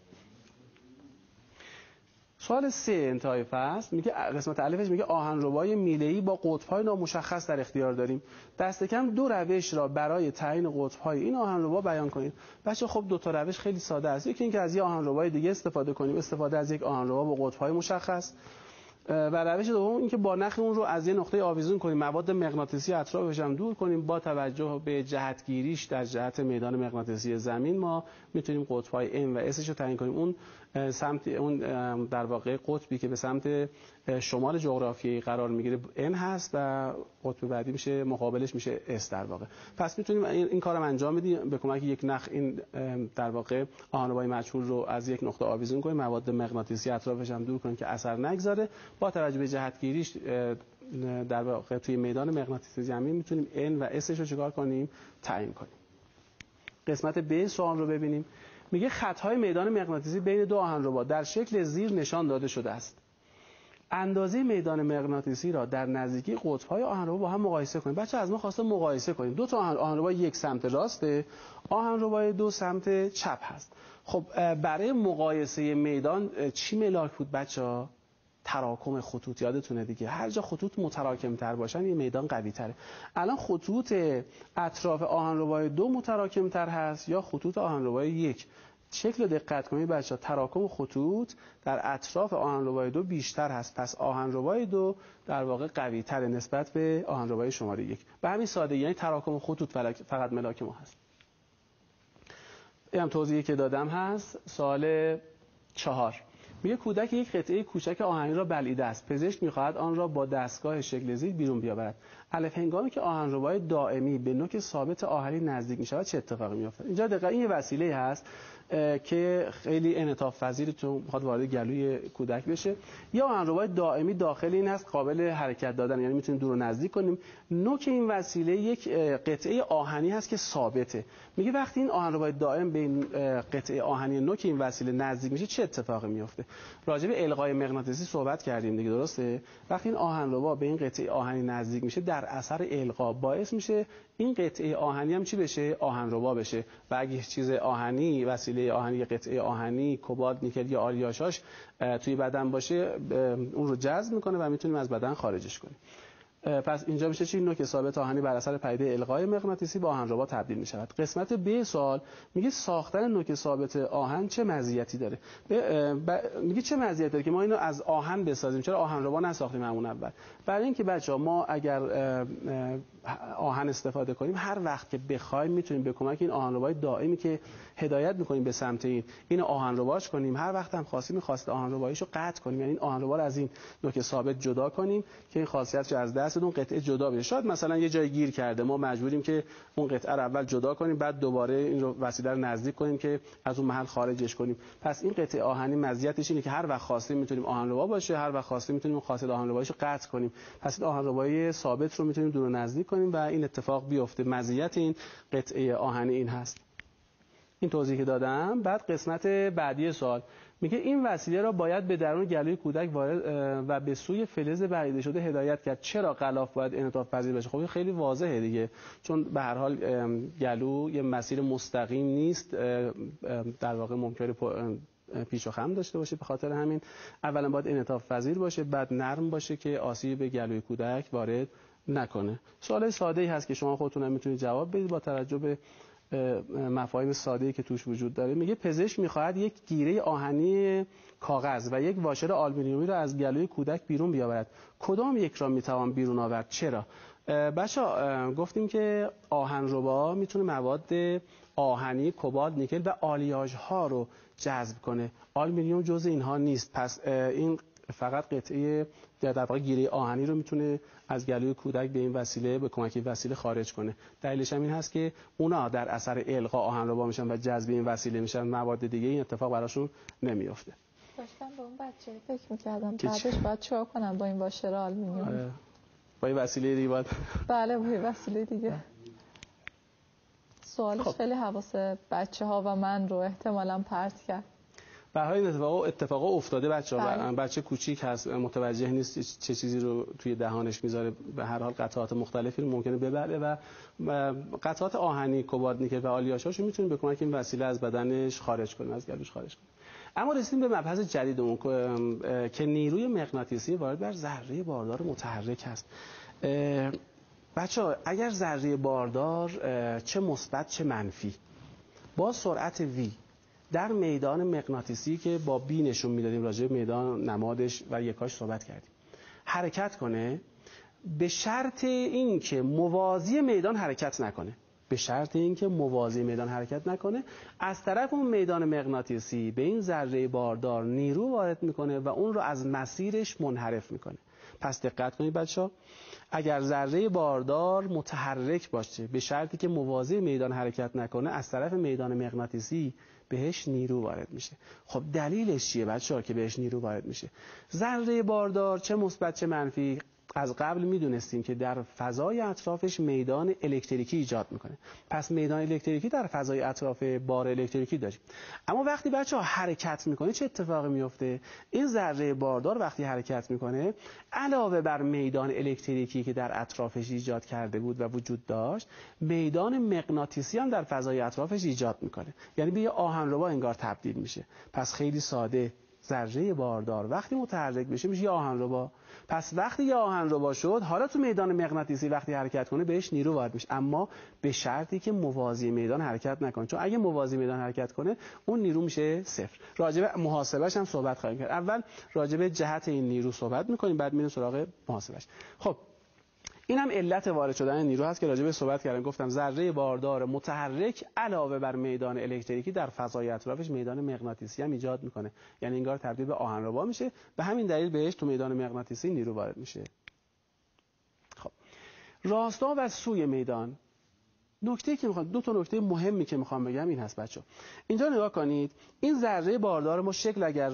سوال سه انتهای فصل میگه قسمت الفش میگه آهنربای میله‌ای با قطب‌های نامشخص در اختیار داریم. دست کم دو روش را برای تعیین قطب‌های این آهنربا بیان کنید. بچه خب دو تا روش خیلی ساده است. یکی اینکه از یه آهنربای دیگه استفاده کنیم، استفاده از یک آهنربا با قطب‌های مشخص، و روش دوم اینکه با نخ اون رو از یه نقطه آویزون کنیم، مواد مغناطیسی اطرافش هم دور کنیم، با توجه به جهتگیریش در جهت میدان مغناطیسی زمین ما میتونیم قطب‌های N و S رو تعیین کنیم. اون سمت اون در واقع قطبی که به سمت شمال جغرافیایی قرار میگیره N هست و قطب بعدی میشه مقابلش میشه S در واقع. پس میتونیم این کارم انجام بدیم به کمک یک نخ این در واقع آهنربای مجهول رو از یک نقطه آویزون کنیم، مواد مغناطیسی اطرافش هم دور کنیم که اثر نگذاره. با توجه به جهتگیریش در واقع توی میدان مغناطیسی زمین میتونیم N و S رو چیکار کنیم؟ تعیین کنیم. قسمت ب سوال رو ببینیم. میگه خط‌های میدان مغناطیسی بین دو آهنربا در شکل زیر نشان داده شده است. اندازه میدان مغناطیسی را در نزدیکی قطب‌های آهنربا با هم مقایسه کنیم. بچه از ما خواسته مقایسه کنیم. دو تا آهنربا یک سمت راسته، آهنربای دو سمت چپ هست. خب برای مقایسه میدان چی ملاک بود بچه‌ها؟ تراکم خطوط. یادتونه دیگه هر جا خطوط متراکم تر باشن یه میدان قوی تره. الان خطوط اطراف آهنربای دو متراکم تر هست یا خطوط آهنربای یک؟ شکل رو دقت کنید بچه‌ها، تراکم خطوط در اطراف آهنربای دو بیشتر هست. پس آهنربای دو در واقع قوی تر نسبت به آهنربای شماره یک. به همین سادگی، یعنی تراکم خطوط فقط ملاک ما هست. اینم توضیحی که دادم هست. سوال چهار میگه کودک یک قطعه کوچک آهنی را بلعیده است. پزشک می‌خواهد آن را با دستگاه شکل زیر بیرون بیاورد. الف هنگامی که آهنربای دائمی به نوک ثابت آهنی نزدیک می‌شود چه اتفاقی می‌افتد؟ اینجا دقیقاً این یه وسیله هست که خیلی انعطاف پذیره چون می‌خواد وارد گلوی کودک بشه. یا آهنربای دائمی داخل این هست قابل حرکت دادن، یعنی می‌تونیم دور و نزدیک کنیم. نوک این وسیله یک قطعه آهنی هست که ثابته. میگه وقتی این آهنربای دائم به این قطعه آهنی نوک این وسیله نزدیک میشه چه اتفاقی می‌افته؟ راجع به القای مغناطیسی صحبت کردیم دیگه، درسته؟ وقتی این آهنربا به این قطعه آهنی نزدیک میشه در اثر القا باعث میشه این قطعه آهنی هم چی بشه؟ آهنربا بشه. و اگه چیز آهنی، وسیله آهنی، قطعه آهنی، کوبالت، نیکل یا آلیاشاش توی بدن باشه اون رو جذب میکنه و میتونیم از بدن خارجش کنیم. پس اینجا میشه چی؟ نوک ثابت آهنی بر اثر پدیده القای مغناطیسی به آهنربا تبدیل می شود. قسمت ب سوال میگه ساختن نوک ثابت آهن چه مزیتی داره؟ میگه چه مزیتی داره که ما اینو از آهن بسازیم؟ چرا آهنربا نساختیم همون اول؟ برای اینکه بچه‌ها ما اگر آهن استفاده کنیم هر وقت که بخوایم میتونیم به کمک این آهنربای دائمی که هدایت میکنیم به سمت این اینو آهنرباش کنیم، هر وقت هم خواستیم خواست آهنرباییشو قطع کنیم، یعنی این آهنربا رو از این نوک ثابت جدا کنیم که این خاصیتش از دست اون قطعه جدا بشه. شاید مثلا یه جای گیر کرده، ما مجبوریم که اون قطعه رو اول جدا کنیم، بعد دوباره این رو وسیله رو نزدیک کنیم که از اون محل خارجش کنیم. پس این قطعه آهنی مزیتش اینه که هر وقت خواستیم میتونیم آهنربا باشه، هر وقت خواستیم میتونیم اون خاصیت آهنرباییشو قطع کنیم. پس این آهنربایی ثابت رو میتونیم دور و نزدیک کنیم و این اتفاق بیفته. مزیت این قطعه آهنی این هست. این توضیحی که دادم. بعد قسمت بعدی سوال میگه این وسیله را باید به درون گلوی کودک وارد و به سوی فلز بریده شده هدایت کرد. چرا غلاف باید انعطاف پذیر بشه؟ خب خیلی واضحه دیگه، چون به هر حال گلو یه مسیر مستقیم نیست، در واقع ممکنه پیچ و خم داشته باشه. به خاطر همین اولا باید انعطاف پذیر باشه، بعد نرم باشه که آسیب به گلوی کودک وارد نکنه. سوال ساده‌ای هست که شما خودتون هم میتونید جواب بدید با توجه به مفاهیم ساده‌ای که توش وجود داره. میگه پزشک میخواهد یک گیره آهنی کاغذ و یک واشر آلومینیومی را از گلوی کودک بیرون بیاورد. کدام یک را میتوان بیرون آورد؟ چرا؟ بچه‌ها گفتیم که آهنربا میتونه مواد آهنی، کوبالت، نیکل و آلیاژ ها رو جذب کنه. آلومینیوم جزء اینها نیست. پس این فقط قطعه در واقع گیره آهنی رو میتونه از گلوی کودک به این وسیله به کمک این وسیله خارج کنه. دلیلش هم این هست که اونا در اثر القا آهنربا میشن و جذب این وسیله میشن، مواد دیگه این اتفاق براشون نمیفته. داشتم به اون بچه فکر می‌کردم بعدش باید چیکار کنم با این واشر آلومینیوم؟ با این وسیله دیگه باید بله با این وسیله دیگه. سوالش خب. خیلی حواس بچه‌ها و من رو احتمالاً پرت کرد. به هر حال این اتفاقا اتفاقا افتاده بچه‌ها. بچه کوچیک هست متوجه نیست چه چیزی رو توی دهانش میذاره، به هر حال قطعات مختلفی رو ممکنه ببره و قطعات آهنی، کوبالت، نیکل و آلیاژهاشو میتونه به کمک این وسیله از بدنش خارج کنه، از گلوش خارج کنه. اما رسیدیم به مبحث جدیدمون که نیروی مغناطیسی وارد بر ذره باردار متحرک هست. بچه‌ها اگر ذره باردار چه مثبت چه منفی با سرعت v در میدان مغناطیسی که با بی نشون میدادیم، راجع به میدان نمادش و یکاش صحبت کردیم، حرکت کنه، به شرط اینکه موازی میدان حرکت نکنه، به شرط اینکه موازی میدان حرکت نکنه، از طرف اون میدان مغناطیسی به این ذره باردار نیرو وارد میکنه و اون رو از مسیرش منحرف میکنه. پس دقت کنید بچه‌ها، اگر ذره باردار متحرک باشه به شرطی که موازی میدان حرکت نکنه، از طرف میدان مغناطیسی بهش نیرو وارد میشه. خب دلیلش چیه بچه‌ها که بهش نیرو وارد میشه؟ ذره باردار چه مثبت چه منفی از قبل میدونستیم که در فضای اطرافش میدان الکتریکی ایجاد میکنه. پس میدان الکتریکی در فضای اطراف بار الکتریکی داریم. اما وقتی بچه‌ها حرکت میکنه چه اتفاقی میفته؟ این ذره باردار وقتی حرکت میکنه علاوه بر میدان الکتریکی که در اطرافش ایجاد کرده بود و وجود داشت، میدان مغناطیسی هم در فضای اطرافش ایجاد میکنه. یعنی به یه آهنربا انگار تبدیل میشه. پس خیلی ساده، ذره باردار وقتی متحرک بشه میشه یه آهنربا. پس وقتی یه آهنربا شد، حالا تو میدان مغناطیسی وقتی حرکت کنه بهش نیرو وارد میشه، اما به شرطی که موازی میدان حرکت نکنه. چون اگه موازی میدان حرکت کنه اون نیرو میشه صفر. راجع به محاسبهش هم صحبت خواهیم کرد. اول راجع به جهت این نیرو صحبت میکنیم، بعد میریم سراغ محاسبهش. خب این هم علت وارد شدن نیرو هست که راجع به صحبت کردم. گفتم ذره باردار متحرک علاوه بر میدان الکتریکی در فضای اطرافش میدان مغناطیسی هم ایجاد میکنه، یعنی انگار تبدیل به آهنربا میشه. به همین دلیل بهش تو میدان مغناطیسی نیرو وارد میشه. خب راستا و سوی میدان، نکته که میخوام دو تا نکته مهمی که میخوام بگم این هست بچه‌ها. اینجا نگاه کنید، این ذره باردار ما شکل اگر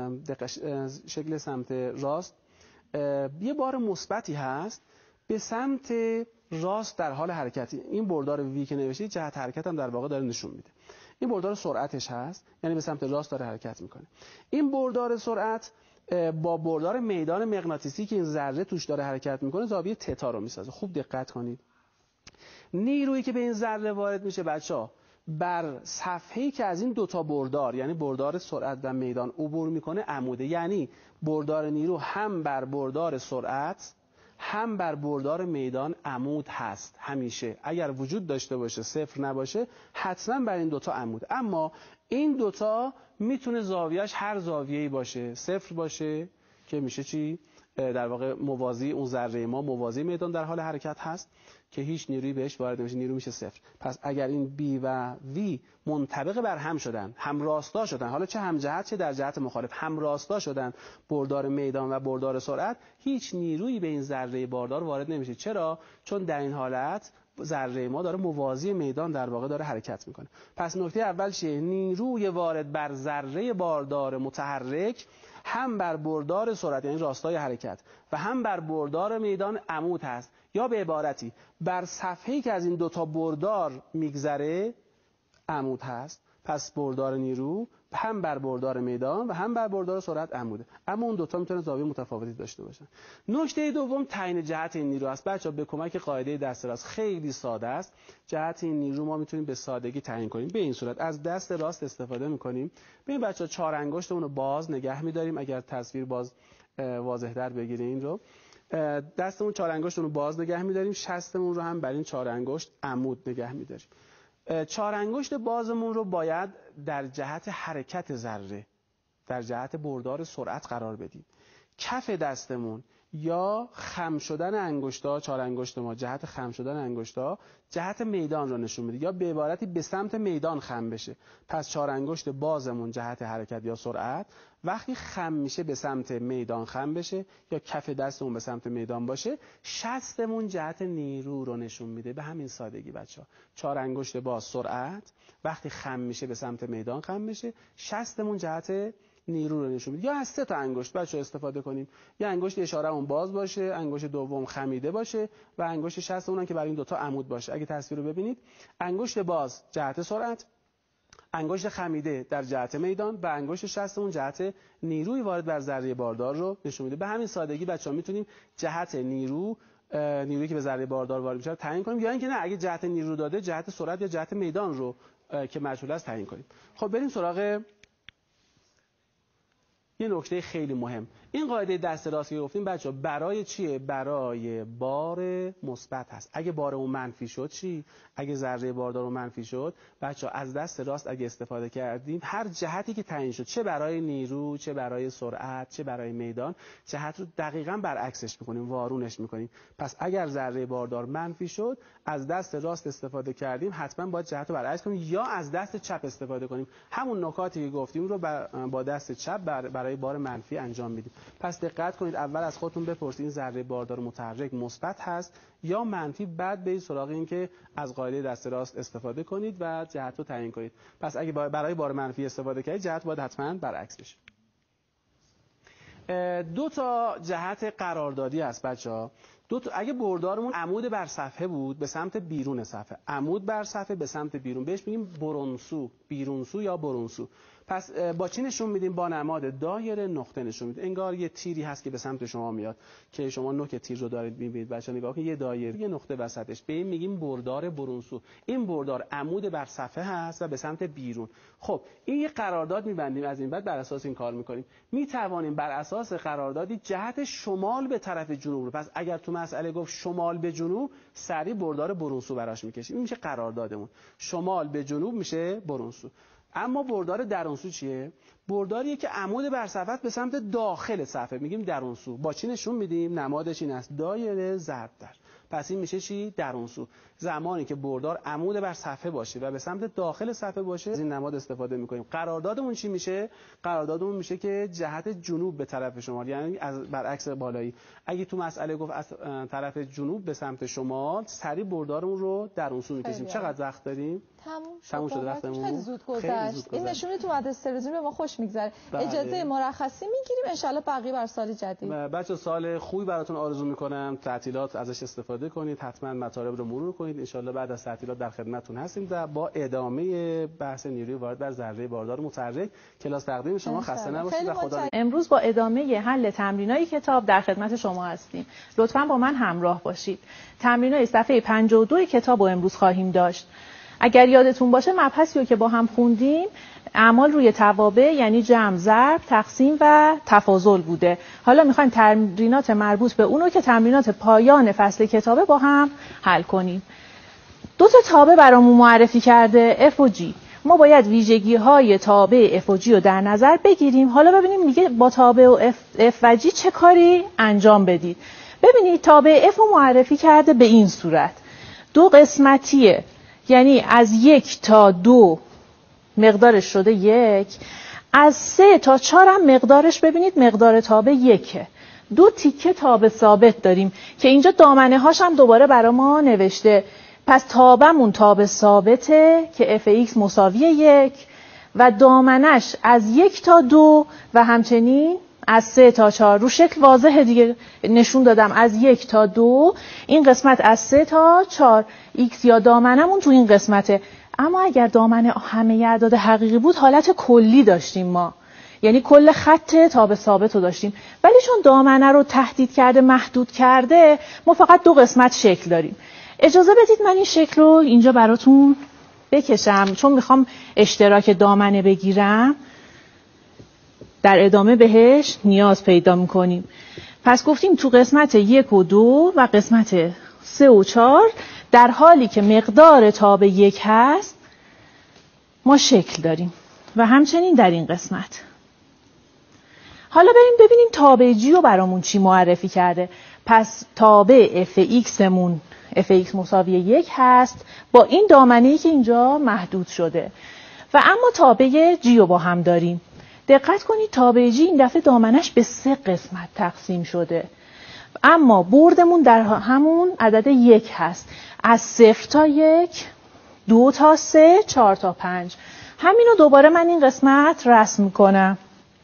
شکل سمت راست یه بار مثبتی هست به سمت راست در حال حرکتی. این بردار وی که نوشتید جهت حرکت هم در واقع داره نشون میده. این بردار سرعتش هست، یعنی به سمت راست داره حرکت میکنه. این بردار سرعت با بردار میدان مغناطیسی که این ذره توش داره حرکت میکنه زاویه تتا رو میسازه. خوب دقت کنید. نیرویی که به این ذره وارد میشه بچه‌ها بر صفحه‌ای که از این دوتا بردار، یعنی بردار سرعت و میدان عبور میکنه عموده، یعنی بردار نیرو هم بر بردار سرعت هم بر بردار میدان عمود هست همیشه. اگر وجود داشته باشه صفر نباشه حتما بر این دوتا عمود. اما این دوتا میتونه زاویهش هر زاویه‌ای باشه، صفر باشه که میشه چی؟ در واقع موازی اون ذره ما موازی میدان در حال حرکت هست که هیچ نیرویی بهش وارد نمیشه، نیرو میشه صفر. پس اگر این B و V منطبق بر هم شدن، هم راستا شدن، حالا چه هم جهت چه در جهت مخالف هم راستا شدن، بردار میدان و بردار سرعت، هیچ نیرویی به این ذره باردار وارد نمیشه. چرا؟ چون در این حالت ذره ما داره موازی میدان در واقع داره حرکت میکنه. پس نکته اول چیه؟ نیروی وارد بر ذره باردار متحرک هم بر بردار سرعت یعنی راستای حرکت و هم بر بردار میدان عمود هست، یا به عبارتی بر صفحه‌ای که از این دوتا بردار میگذره عمود هست. پس بردار نیرو هم بر بردار میدان و هم بر بردار سرعت عموده، اما اون دوتا میتونه زاویه متفاوتی داشته باشن. نکته دوم تعیین جهت این نیرو است. بچه‌ها به کمک قاعده دست راست خیلی ساده است. جهت این نیرو ما میتونیم به سادگی تعیین کنیم. به این صورت از دست راست استفاده میکنیم. ببین بچه‌ها چهار انگشتمون رو باز نگه می‌داریم. اگر تصویر باز واضح‌تر بگیره این رو، دستمون چهار انگشتمون رو باز نگه می‌داریم، شستمون رو هم بر این چهار انگشت عمود نگه می‌داریم. چهار انگشت بازمون رو باید در جهت حرکت ذره، در جهت بردار سرعت قرار بدیم. کف دستمون یا خم شدن انگشتا، چهار انگشت ما جهت خم شدن انگشتا جهت میدان رو نشون میده، یا به عبارتی به سمت میدان خم بشه. پس چهار انگشت بازمون جهت حرکت یا سرعت، وقتی خم میشه به سمت میدان خم بشه یا کف دستمون به سمت میدان باشه. شستمون جهت نیرو رو نشون میده. به همین سادگی بچه‌ها، چهار انگشت باز سرعت، وقتی خم میشه به سمت میدان خم بشه، شستمون جهت نیرو رو نشون میده. یا از سه تا انگشت بچه‌ها استفاده کنیم. یا انگشت اشارهمون باز باشه، انگشت دوم خمیده باشه و انگشت شستمون هم که برای این دوتا عمود باشه. اگه تصویر رو ببینید، انگشت باز جهت سرعت، انگشت خمیده در جهت میدان و انگشت شستمون جهت نیروی وارد بر ذره باردار رو نشون میده. به همین سادگی بچه‌ها میتونیم جهت نیرو نیرویی که به ذره باردار وارد میشه تعیین کنیم، یا اینکه نه اگه جهت نیرو داده جهت سرعت یا جهت میدان رو که مجهول است تعیین کنیم. خب بریم سراغ یه نکته خیلی مهم. این قاعده دست راست که گفتیم بچه‌ها برای چیه؟ برای بار مثبت هست. اگه بار اون منفی شد چی؟ اگه ذره باردار اون منفی شد بچه‌ها از دست راست اگه استفاده کردیم، هر جهتی که تعیین شد، چه برای نیرو، چه برای سرعت، چه برای میدان، جهت رو دقیقاً برعکسش می‌کنیم، وارونش می‌کنیم. پس اگر ذره باردار منفی شد، از دست راست استفاده کردیم، حتما باید جهت رو برعکس کنیم یا از دست چپ استفاده کنیم. همون نکاتی که گفتیم رو با دست چپ برای بار منفی انجام میدیم. پس دقت کنید، اول از خودتون بپرسید این ذره باردار متحرک مثبت هست یا منفی، بعد برید سراغ این که از قاعده دست راست استفاده کنید و جهت رو تعیین کنید. پس اگه برای بار منفی استفاده کردید، جهت باید حتما برعکس بشه. دو تا جهت قراردادی هست بچه‌ها. دو تا اگه بردارمون عمود بر صفحه بود به سمت بیرون صفحه، عمود بر صفحه به سمت بیرون، بهش میگیم برونسو، بیرونسو یا برونسو. پس با چی نشون میدیم؟ با نماد دایره نقطه نشون میدیم. انگار یه تیری هست که به سمت شما میاد که شما نوک تیر رو دارید میبینید. بچه‌ها نگاه کنید، یه دایره، یه نقطه وسطش، به این میگیم بردار برونسو. این بردار عمود بر صفحه هست و به سمت بیرون. خب این یه قرارداد میبندیم، از این بعد بر اساس این کار میکنیم. میتوانیم بر اساس قراردادی جهت شمال به طرف جنوب رو، پس اگر تو مسئله گفت شمال به جنوب، سریع بردار برونسو براش میکشیم. این میشه قراردادمون، شمال به جنوب میشه برونسو. اما بردار درونسو چیه؟ برداریه که عمود بر صفحه به سمت داخل صفحه، میگیم درونسو. با چی نشون میدیم؟ نمادش این است، دایره ضرب در. پس این میشه چی؟ درونسو. زمانی که بردار عمود بر صفحه باشه و به سمت داخل صفحه باشه، از این نماد استفاده میکنیم. قراردادمون چی میشه؟ قراردادمون میشه که جهت جنوب به طرف شمال، یعنی از برعکس بالایی. اگه تو مسئله گفت از طرف جنوب به سمت شمال، سریع بردارمون رو درونسو میکشیم. چقدر وقت داریم؟ تموم تموم شده وقتمون. خیلی زود گذشت. این نشون میده تو مدرسه تلویزیون به ما خوش میگذره. اجازه مرخصی میگیریم ان شاء الله بقیه بر سال جدید. بچه‌ها سال خوبی براتون آرزو میکنم. تعطیلات ازش استفاده کنید، حتما مطالب رو مرور کنید. ان شاء الله بعد از تعطیلات در خدمتتون هستیم و با ادامه بحث نیروی وارد بر ذره باردار متحرک. کلاس تقدیم شما، خسته نباشید و خدا. امروز با ادامه حل تمرینای کتاب در خدمت شما هستیم. لطفاً با من همراه باشید. تمرینای صفحه پنجاه و دو کتاب رو امروز خواهیم داشت. اگر یادتون باشه مبحثی رو که با هم خوندیم اعمال روی توابع یعنی جمع، ضرب، تقسیم و تفاضل بوده. حالا میخوایم تمرینات مربوط به اونو که تمرینات پایان فصل کتابه با هم حل کنیم. دو تا تابع برامون معرفی کرده F و G. ما باید ویژگی های تابع F و G رو در نظر بگیریم. حالا ببینیم دیگه با تابع و F, F و G چه کاری انجام بدید. ببینید تابع F رو معرفی کرده به این صورت. دو قسمتیه، یعنی از یک تا دو مقدارش شده یک، از سه تا چهار هم مقدارش ببینید مقدار تابع یکه. دو تیکه تابع ثابت داریم که اینجا دامنه هاش هم دوباره برای ما نوشته. پس تابعمون تابع ثابته که f(x) مساوی یک و دامنش از یک تا دو و همچنین از سه تا چهار. رو شکل واضحه دیگه نشون دادم از یک تا دو، این قسمت از سه تا چهار. x یا دامنمون تو این قسمته. اما اگر دامنه همه اعداد حقیقی بود حالت کلی داشتیم ما، یعنی کل خط تابع ثابت رو داشتیم. ولی چون دامنه رو تهدید کرده، محدود کرده، ما فقط دو قسمت شکل داریم. اجازه بدید من این شکل رو اینجا براتون بکشم چون میخوام اشتراک دامنه بگیرم. در ادامه بهش نیاز پیدا میکنیم. پس گفتیم تو قسمت یک و دو و قسمت سه و چهار در حالی که مقدار تابع یک هست ما شکل داریم و همچنین در این قسمت. حالا بریم ببینیم تابع G رو برامون چی معرفی کرده. پس تابع f(x) مون f(x) مساوی یک هست با این دامنه‌ای که اینجا محدود شده و اما تابع G رو با هم داریم. دقت کنید تابع G این دفعه دامنش به سه قسمت تقسیم شده، اما بردمون در همون عدد یک هست. از صفر تا یک، دو تا سه، چهار تا پنج. همینو دوباره من این قسمت رسم میکنم.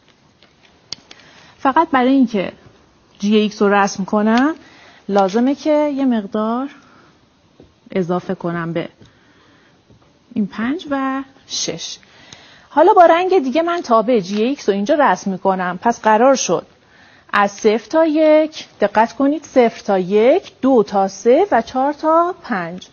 فقط برای اینکه جی ایکس رو رسم کنم لازمه که یه مقدار اضافه کنم به این پنج و شش. حالا با رنگ دیگه من تابع جی ایکس رو اینجا رسم میکنم. پس قرار شد از صفر تا یک، دقت کنید صفر تا یک، دو تا سه و چهار تا پنج.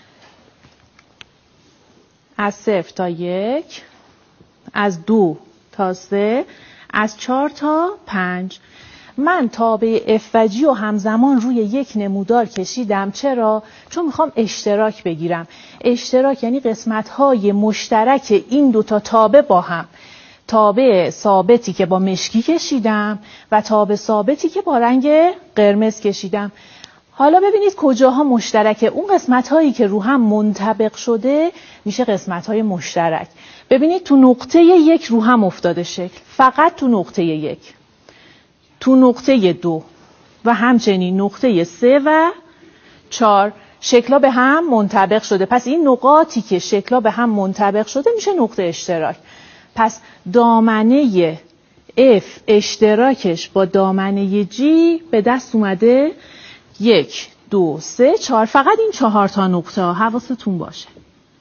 از صفر تا یک، از دو تا سه، از چهار تا پنج. من تابع F و G رو همزمان روی یک نمودار کشیدم. چرا؟ چون میخوام اشتراک بگیرم. اشتراک یعنی قسمت‌های مشترک این دو تا تابع با هم. تابع ثابتی که با مشکی کشیدم و تابع ثابتی که با رنگ قرمز کشیدم. حالا ببینید کجاها مشترکه. اون قسمت‌هایی که رو هم منطبق شده میشه قسمت‌های مشترک. ببینید تو نقطه یک رو هم افتاده شکل. فقط تو نقطه یک. تو نقطه دو و همچنین نقطه سه و چهار شکل‌ها به هم منطبق شده. پس این نقاطی که شکل‌ها به هم منطبق شده میشه نقطه اشتراک. پس دامنه F اشتراکش با دامنه G به دست اومده یک، دو، سه، چهار. فقط این چهار تا نقطه ها حواستون باشه.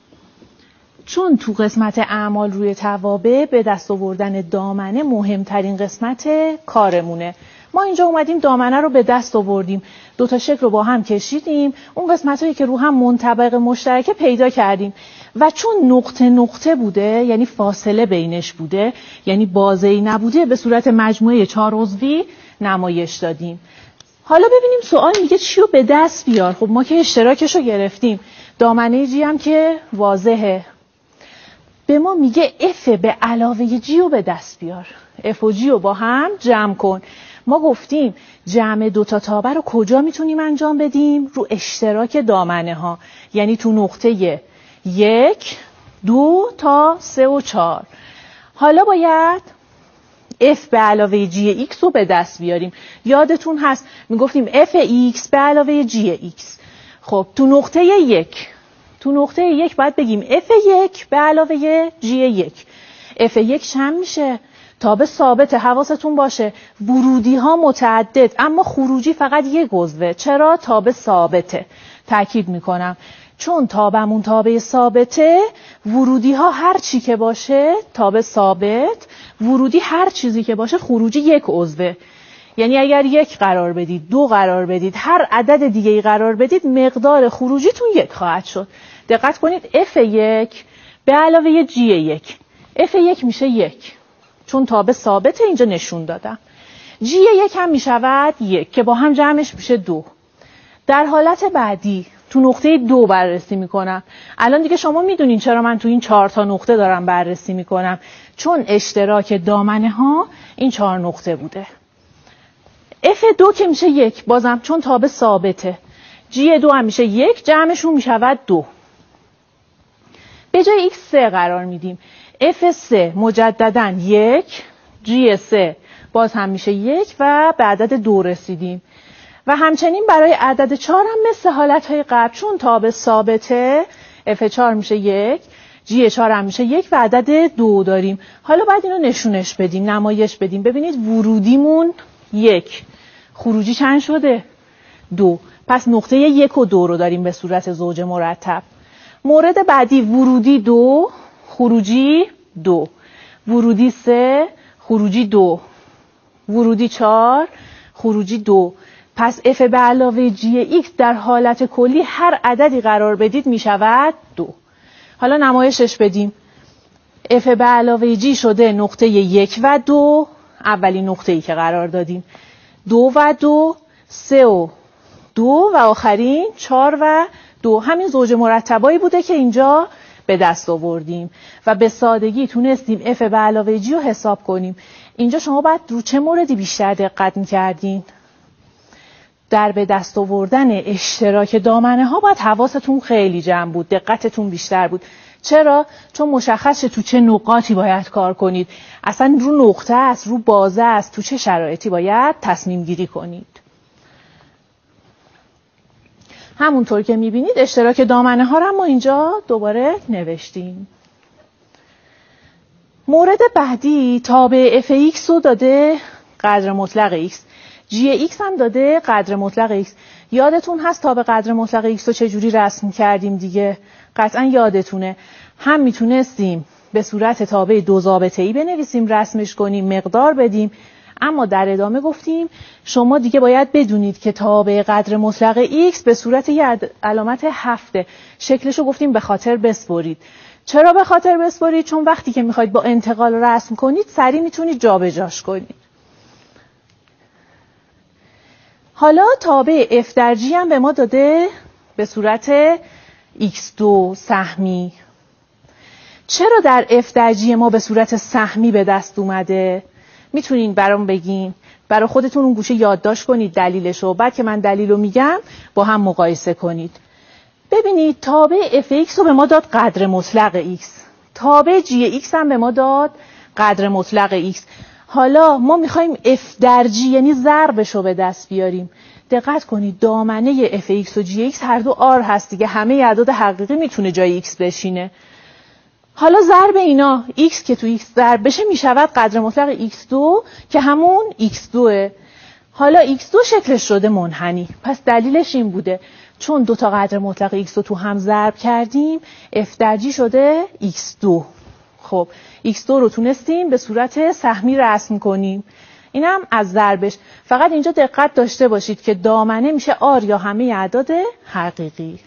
چون تو قسمت اعمال روی توابع به دست آوردن دامنه مهمترین قسمت کارمونه. ما اینجا اومدیم دامنه رو به دست آوردیم، دو تا شکل رو با هم کشیدیم، اون قسمت هایی که رو هم منطبق مشترکه پیدا کردیم و چون نقطه نقطه بوده یعنی فاصله بینش بوده، یعنی بازه‌ای نبوده، به صورت مجموعه چهار عضوی نمایش دادیم. حالا ببینیم سوال میگه چی رو به دست بیار. خب ما که اشتراکش رو گرفتیم، دامنه جی هم که واضحه، به ما میگه F به علاوه G رو به دست بیار. F و G رو با هم جمع کن. ما گفتیم جمع دوتا تابع رو کجا میتونیم انجام بدیم؟ رو اشتراک دامنه ها، یعنی تو نقطه یک، دو تا سه و چهار. حالا باید F به علاوه G X رو به دست بیاریم. یادتون هست میگفتیم F X به علاوه G X. خب تو نقطه یک تو نقطه یک باید بگیم F یک به علاوه G یک. F یک چند میشه؟ تابع ثابت. حواستون باشه ورودی ها متعدد اما خروجی فقط یک عضوه. چرا؟ تابع ثابته. تاکید میکنم چون تابعمون تابع ثابته، ورودی ها هر چی که باشه تابع ثابت، ورودی هر چیزی که باشه خروجی یک عضوه. یعنی اگر یک قرار بدید، دو قرار بدید، هر عدد دیگه‌ای قرار بدید، مقدار خروجیتون یک خواهد شد. دقت کنید اف یک به علاوه جی یک، اف یک میشه یک چون تابع ثابته اینجا نشون دادم، جی یک هم میشود یک که با هم جمعش میشه دو. در حالت بعدی تو نقطه دو بررسی میکنم. الان دیگه شما میدونین چرا من تو این چهار تا نقطه دارم بررسی میکنم، چون اشتراک دامنه ها این چهار نقطه بوده. اف دو که میشه یک بازم چون تابع ثابته، جی دو هم میشه یک جمعشون میشود دو. به جای ایکس سه قرار میدیم، اف سه مجدداً یک، جی سه باز هم میشه یک و به عدد دو رسیدیم. و همچنین برای عدد چهار هم مثل حالتهای قبل چون تابع ثابته، اف چهار میشه یک، جی چهار هم میشه یک و عدد دو داریم. حالا باید اینو نشونش بدیم، نمایش بدیم. ببینید ورودیمون یک، خروجی چند شده؟ دو. پس نقطه یک و دو رو داریم به صورت زوج مرتب. مورد بعدی ورودی دو، خروجی دو، ورودی سه، خروجی دو، ورودی چهار، خروجی دو. پس اف به علاوه جی ایکس در حالت کلی هر عددی قرار بدید می شود دو. حالا نمایشش بدیم. اف به علاوه جی شده نقطه یک و دو، اولین نقطه ای که قرار دادیم، دو و دو، سه و دو و آخرین چهار و دو. همین زوج مرتبایی بوده که اینجا به دست آوردیم و به سادگی تونستیم اف به علاوه جی رو حساب کنیم. اینجا شما باید رو چه موردی بیشتر دقت می‌کردین؟ در به دست آوردن اشتراک دامنه ها باید حواستون خیلی جمع بود، دقتتون بیشتر بود. چرا؟ چون مشخص شه تو چه نقاطی باید کار کنید، اصلا رو نقطه است، رو بازه است، تو چه شرایطی باید تصمیم گیری کنید. همونطور که میبینید اشتراک دامنه ها رو ما اینجا دوباره نوشتیم. مورد بعدی تابع اف ایکس رو داده قدر مطلق ایکس، جی ایکس هم داده قدر مطلق ایکس. یادتون هست تابع قدر مطلق ایکس رو چجوری رسم کردیم دیگه؟ قطعا یادتونه. هم میتونستیم به صورت تابع دو ضابطه‌ای بنویسیم، رسمش کنیم، مقدار بدیم، اما در ادامه گفتیم شما دیگه باید بدونید که تابع قدر مطلق ایکس به صورت یه علامت هفته. شکلشو گفتیم به خاطر بسپرید. چرا به خاطر بسپرید؟ چون وقتی که میخواید با انتقال رسم کنید سریع میتونید جابجاش کنید. حالا تابع اف در جی هم به ما داده به صورت ایکس دو سهمی. چرا در اف در جی ما به صورت سهمی به دست اومده؟ میتونین برام بگین، برای خودتون اون گوشه یادداشت کنید دلیلشو، بعد که من دلیلو میگم با هم مقایسه کنید. ببینید تابع اف ایکس رو به ما داد قدر مطلق ایکس، تابع جی ایکس هم به ما داد قدر مطلق ایکس. حالا ما میخوایم اف در جی یعنی ضربش رو به دست بیاریم. دقت کنید دامنه اف ایکس و جی ایکس هر دو آر هست دیگه، همه اعداد حقیقی میتونه جای ایکس بشینه. حالا ضرب اینا x که تو x ضرب بشه میشود قدر مطلق ایکس دو که همون ایکس دوه. حالا ایکس دو شکلش شده منحنی، پس دلیلش این بوده چون دو تا قدر مطلق ایکس رو تو هم ضرب کردیم f در جی شده ایکس دو. خب ایکس دو رو تونستیم به صورت سهمی رسم کنیم. اینم از ضربش. فقط اینجا دقت داشته باشید که دامنه میشه آر یا همه اعداد حقیقی.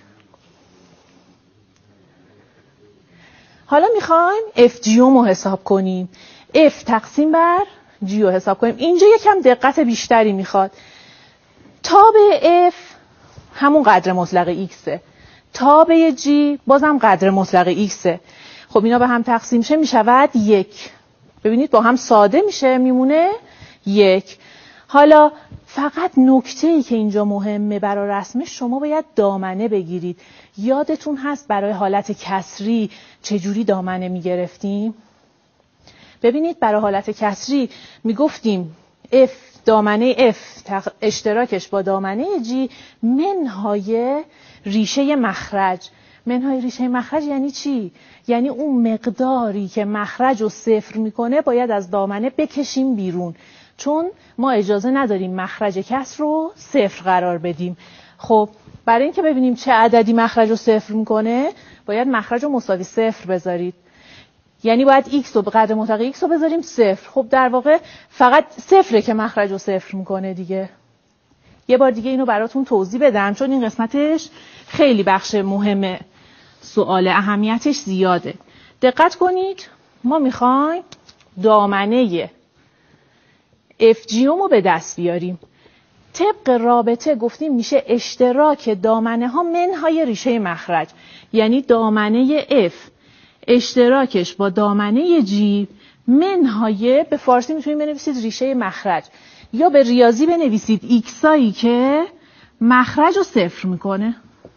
حالا میخوایم اف جیوم رو حساب کنیم. F تقسیم بر G رو حساب کنیم. اینجا یکم دقت بیشتری میخواد. تابع F همون قدر مطلق X. تابع G بازم قدر مطلق X. خب اینا به هم تقسیم شه میشود یک. ببینید با هم ساده میشه، میمونه یک. حالا فقط نکته‌ای که اینجا مهمه برای رسمش، شما باید دامنه بگیرید. یادتون هست برای حالت کسری چجوری دامنه میگرفتیم؟ ببینید برای حالت کسری میگفتیم F دامنه F اشتراکش با دامنه G منهای ریشه مخرج. منهای ریشه مخرج یعنی چی؟ یعنی اون مقداری که مخرج رو صفر میکنه باید از دامنه بکشیم بیرون، چون ما اجازه نداریم مخرج کسر رو صفر قرار بدیم. خب برای اینکه ببینیم چه عددی مخرج رو صفر میکنه باید مخرج رو مساوی صفر بذارید. یعنی باید x رو به قدر مطلق x رو بذاریم صفر. خب در واقع فقط صفره که مخرج رو صفر میکنه دیگه. یه بار دیگه اینو براتون توضیح بدم چون این قسمتش خیلی بخش مهمه. سوال اهمیتش زیاده. دقت کنید، ما میخوایم دامنه اف جی رو به دست بیاریم. طبق رابطه گفتیم میشه اشتراک دامنه ها منهای ریشه مخرج، یعنی دامنه F اشتراکش با دامنه G منهای، به فارسی میتونید بنویسید ریشه مخرج، یا به ریاضی بنویسید ایکسایی که مخرج رو صفر میکنه.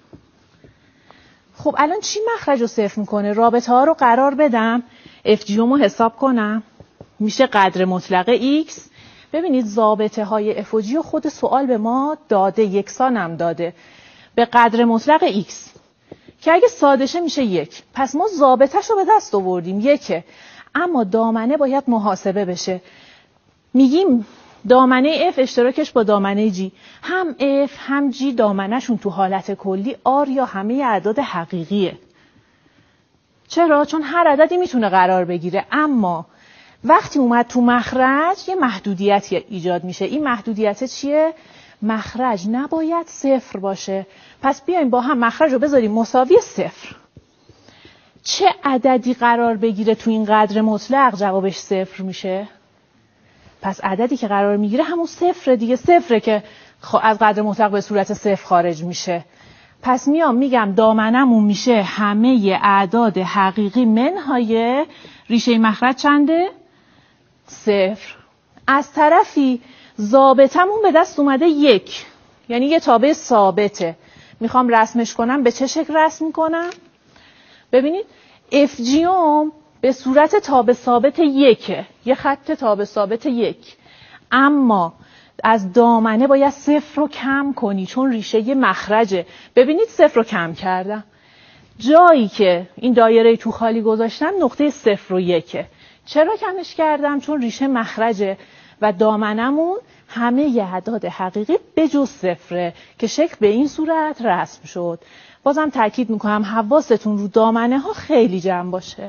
خب الان چی مخرج رو صفر میکنه؟ رابطه ها رو قرار بدم، اف جی رو حساب کنم، میشه قدر مطلق X. ببینید ضابطه های اف و جی خود سوال به ما داده، یکسان هم داده به قدر مطلق X که اگه سادشه میشه یک. پس ما ضابطه‌ش رو به دست آوردیم یکه، اما دامنه باید محاسبه بشه. میگیم دامنه F اشتراکش با دامنه G، هم F هم G دامنهشون تو حالت کلی آر یا همه اعداد حقیقیه. چرا؟ چون هر عددی میتونه قرار بگیره، اما وقتی اومد تو مخرج یه محدودیتی ایجاد میشه. این محدودیت چیه؟ مخرج نباید صفر باشه. پس بیایم با هم مخرج رو بذاریم مساوی صفر. چه عددی قرار بگیره تو این قدر مطلق جوابش صفر میشه؟ پس عددی که قرار میگیره همون صفره دیگه، صفره که از قدر مطلق به صورت صفر خارج میشه. پس میام میگم دامنمون میشه همه اعداد حقیقی منهای ریشه مخرج چنده؟ صفر. از طرفی ضابطمون به دست اومده یک، یعنی یه تابع ثابته. میخوام رسمش کنم، به چه شکل رسم کنم؟ ببینید اف جی ام به صورت تابع ثابت یکه، یه خط تابع ثابت یک، اما از دامنه باید صفر رو کم کنی چون ریشه یه مخرجه. ببینید صفر رو کم کردم، جایی که این دایره تو خالی گذاشتم نقطه صفر و یکه. چرا کمش کردم؟ چون ریشه مخرجه و دامنمون همه ی اعداد حقیقی به جز صفره که شکل به این صورت رسم شد. بازم تاکید میکنم حواستون رو دامنه ها خیلی جمع باشه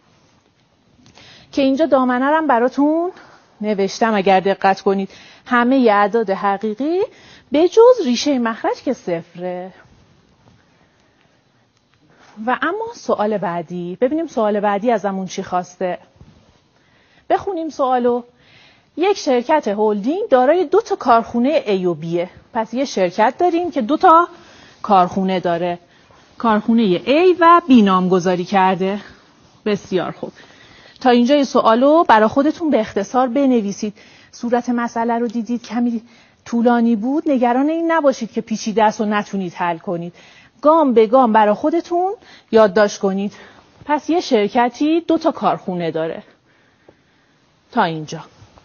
که اینجا دامنه رو هم براتون نوشتم اگر دقت کنید، همه ی اعداد حقیقی به جز ریشه مخرج که صفره. و اما سوال بعدی، ببینیم سوال بعدی ازمون چی خواسته. بخونیم سوالو. یک شرکت هلدینگ دارای دو تا کارخونه A و Bه. پس یه شرکت داریم که دو تا کارخونه داره، کارخونه A و B نامگذاری کرده. بسیار خوب، تا اینجای سوالو برای خودتون به اختصار بنویسید. صورت مسئله رو دیدید کمی طولانی بود، نگران این نباشید که پیچیده است و نتونید حل کنید. گام به گام برای خودتون یادداشت کنید. پس یه شرکتی دو تا کارخونه داره. تا اینجا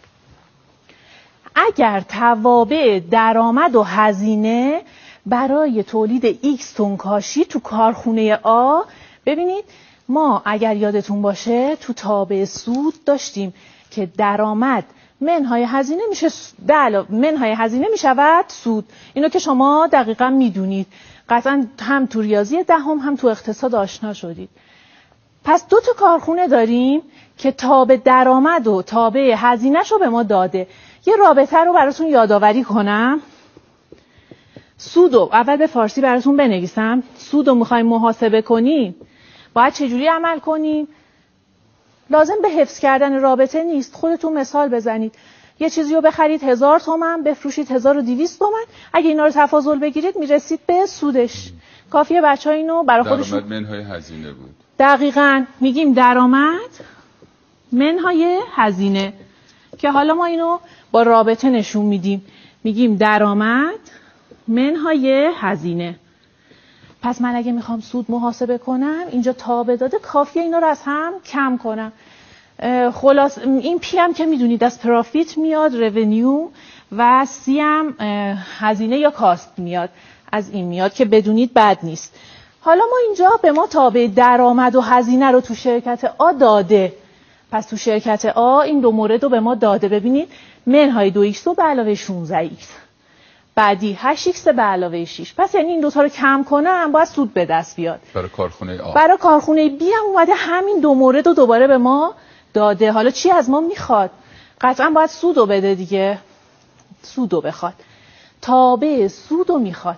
اگر توابع درآمد و هزینه برای تولید X تن کاشی تو کارخونه آ، ببینید ما اگر یادتون باشه تو تابع سود داشتیم که درآمد منهای هزینه میشه منهای هزینه میشود سود. اینو که شما دقیقاً میدونید، قطعاً هم تو ریاضی دهم هم تو اقتصاد آشنا شدید. پس دو تا کارخونه داریم که تابع درآمد و تابع هزینه‌شو به ما داده. یه رابطه رو براتون یادآوری کنم. سودو اول به فارسی براتون بنویسم. سودو میخوایم محاسبه کنیم، باید چجوری عمل کنیم؟ لازم به حفظ کردن رابطه نیست، خودتون مثال بزنید. یه چیزی رو بخرید هزار تومن، بفروشید هزار و دویست تومن، اگه اینا رو تفاضل بگیرید میرسید به سودش. کافیه بچه‌ها اینو برای خودشون. درآمد منهای هزینه بود. دقیقاً میگیم درآمد منهای هزینه، که حالا ما اینو با رابطه نشون میدیم. میگیم درآمد منهای هزینه. پس من اگه میخوام سود محاسبه کنم، اینجا تابع داده، کافیه اینا رو از هم کم کنم. خلاص این پی هم که میدونید از پرافیت میاد، رونیو، و سی هم هزینه یا کاست میاد، از این میاد که بدونید بد نیست. حالا ما اینجا به ما تابع درآمد و هزینه رو تو شرکت آ داده. پس تو شرکت آ این دو مورد رو به ما داده. ببینید منهای دو ایکس رو به علاوه شانزده ایکس، بعدی هشت ایکس به علاوه شش. پس یعنی این دوتا رو کم کنم باید سود به دست بیاد. برای کارخونه آ. برای کارخونه بی هم اومده همین دو مورد رو دوباره به ما داده. حالا چی از ما میخواد؟ قطعا باید سود رو بده دیگه. سود رو بخواد، تابع سود رو میخواد.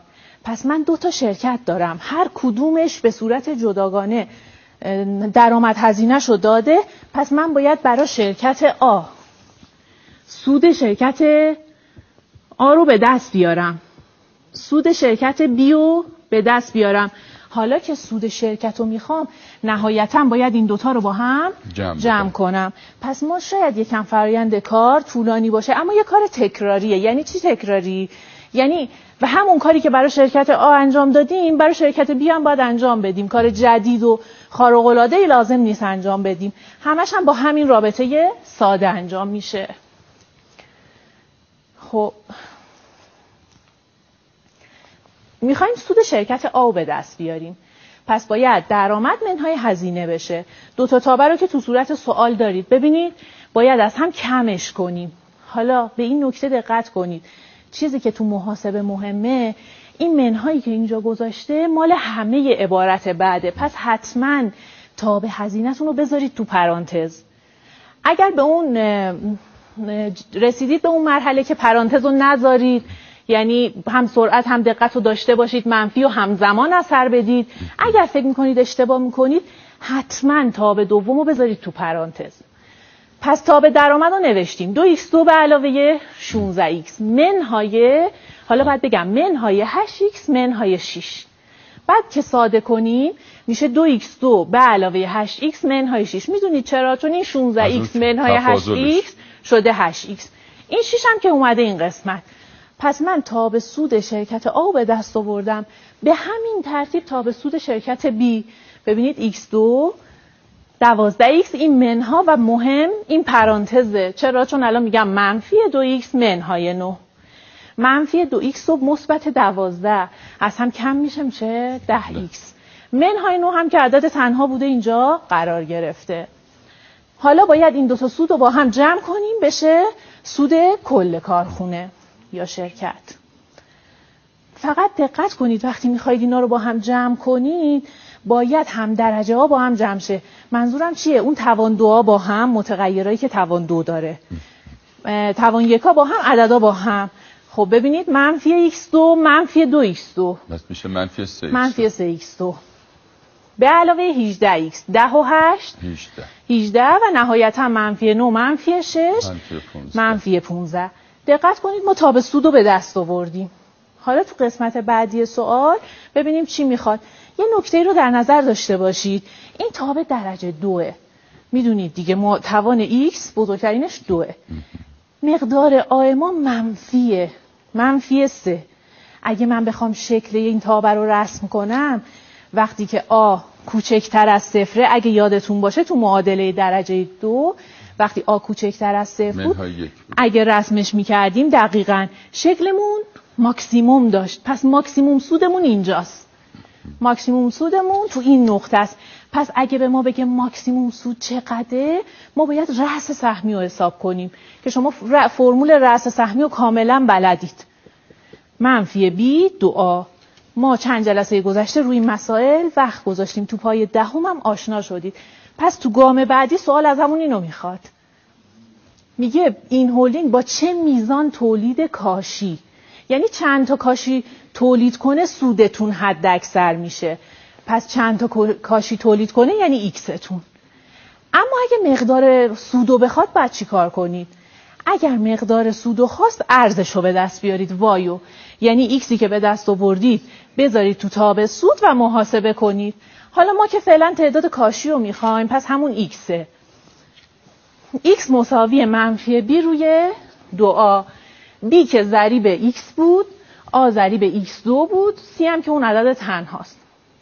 پس من دو تا شرکت دارم، هر کدومش به صورت جداگانه درآمد هزینه‌ش رو داده. پس من باید برای شرکت آ سود شرکت آ رو به دست بیارم، سود شرکت بی رو به دست بیارم. حالا که سود شرکت رو میخوام، نهایتاً باید این دوتا رو با هم جمع, جمع کنم. پس ما شاید یکم فرآیند کار طولانی باشه، اما یه کار تکراریه. یعنی چی تکراری؟ یعنی و همون کاری که برای شرکت آ انجام دادیم برای شرکت بی هم باید انجام بدیم. کار جدید و خارق‌العاده‌ای لازم نیست انجام بدیم، همش هم با همین رابطه ساده انجام میشه. خب میخوایم سود شرکت آ رو به دست بیاریم، پس باید درآمد منهای هزینه بشه. دو تا تابع رو که تو صورت سوال دارید ببینید باید از هم کمش کنیم. حالا به این نکته دقت کنید، چیزی که تو محاسبه مهمه، این منهایی که اینجا گذاشته مال همه عبارت بعده، پس حتما تابع هزینه‌تون رو بذارید تو پرانتز. اگر به اون رسیدید به اون مرحله که پرانتز رو نذارید، یعنی هم سرعت هم دقت رو داشته باشید، منفی و همزمان اثر بدید، اگر فکر میکنید اشتباه میکنید حتما تابع دوم رو بذارید تو پرانتز. پس تابع درآمد رو نوشتیم، دو ایکس دو به علاوه شانزده ایکس منهای، حالا باید بگم منهای هشت ایکس منهای شش. بعد که ساده کنیم میشه دو ایکس دو به علاوه هشت ایکس منهای شش. میدونید چرا؟ چون این شانزده ایکس منهای هشت ایکس شده هشت ایکس، این شش هم که اومده این قسمت. پس من تابع سود شرکت آ به دست آوردم، به همین ترتیب تابع سود شرکت بی. ببینید ایکس دو دوازده ایکس، این منها و مهم این پرانتزه. چرا؟ چون الان میگم منفی دو ایکس منهای نه، منفی دو ایکس و مثبت دوازده از هم کم میشه میشه ده ایکس، منهای نه هم که عدد تنها بوده اینجا قرار گرفته. حالا باید این دو تا سود رو با هم جمع کنیم بشه سود کل کارخونه یا شرکت. فقط دقت کنید وقتی میخواید اینا رو با هم جمع کنید باید هم درجه ها با هم جمع شه. منظورم چیه؟ اون توان دو ها با هم، متغیرایی که توان دو داره، توان یک ها با هم، عددا با هم. خب ببینید منفی ایکس دو منفی دو ایکس دو بس میشه منفی سه ایکس منفی سه ایکس دو به علاوه هجده ایکس، ده و هشت هجده و نهایتا منفی نه منفی شش منفی پانزده. دقت کنید ما تابع سود رو به دست آوردیم. حالا تو قسمت بعدی سوال ببینیم چی میخواد. یه نکته رو در نظر داشته باشید، این تابع درجه دوه. میدونید دیگه ما توان x بزرگترینش دوه، مقدار آ ما منفیه، منفی سه. اگه من بخوام شکل این تابع رو رسم کنم، وقتی که آ کوچکتر از صفره، اگه یادتون باشه تو معادله درجه دو وقتی آ کوچکتر از صفر بود اگه رسمش میکردیم دقیقاً شکلمون ماکسیموم داشت. پس ماکسیموم سودمون اینجاست، ماکسیموم سودمون تو این نقطه است. پس اگه به ما بگه ماکسیموم سود چقدره، ما باید رأس سهمی رو حساب کنیم که شما فرمول رأس سهمی رو کاملا بلدید. منفی بی دو آ. ما چند جلسه گذشته روی مسائل وقت گذاشتیم، تو پای دهم هم آشنا شدید. پس تو گام بعدی سوال از همون اینو میخواد، میگه این هولدینگ با چه میزان تولید کاشی، یعنی چند تا کاشی تولید کنه سودتون حد اکثر میشه. پس چند تا کاشی تولید کنه یعنی ایکستون. اما اگه مقدار سودو بخواد باید چی کار کنید؟ اگر مقدار سودو خواست ارزشو به دست بیارید، وایو، یعنی ایکسی که به دست آوردید بذارید تو تابع سود و محاسبه کنید. حالا ما که فعلا تعداد کاشی رو میخوایم، پس همون ایکسه. ایکس مساوی منفی بی روی دو آ. بی که ضریب ایکس بود، آ ضریب ایکس دو بود، سی هم که اون عدد تنهاست.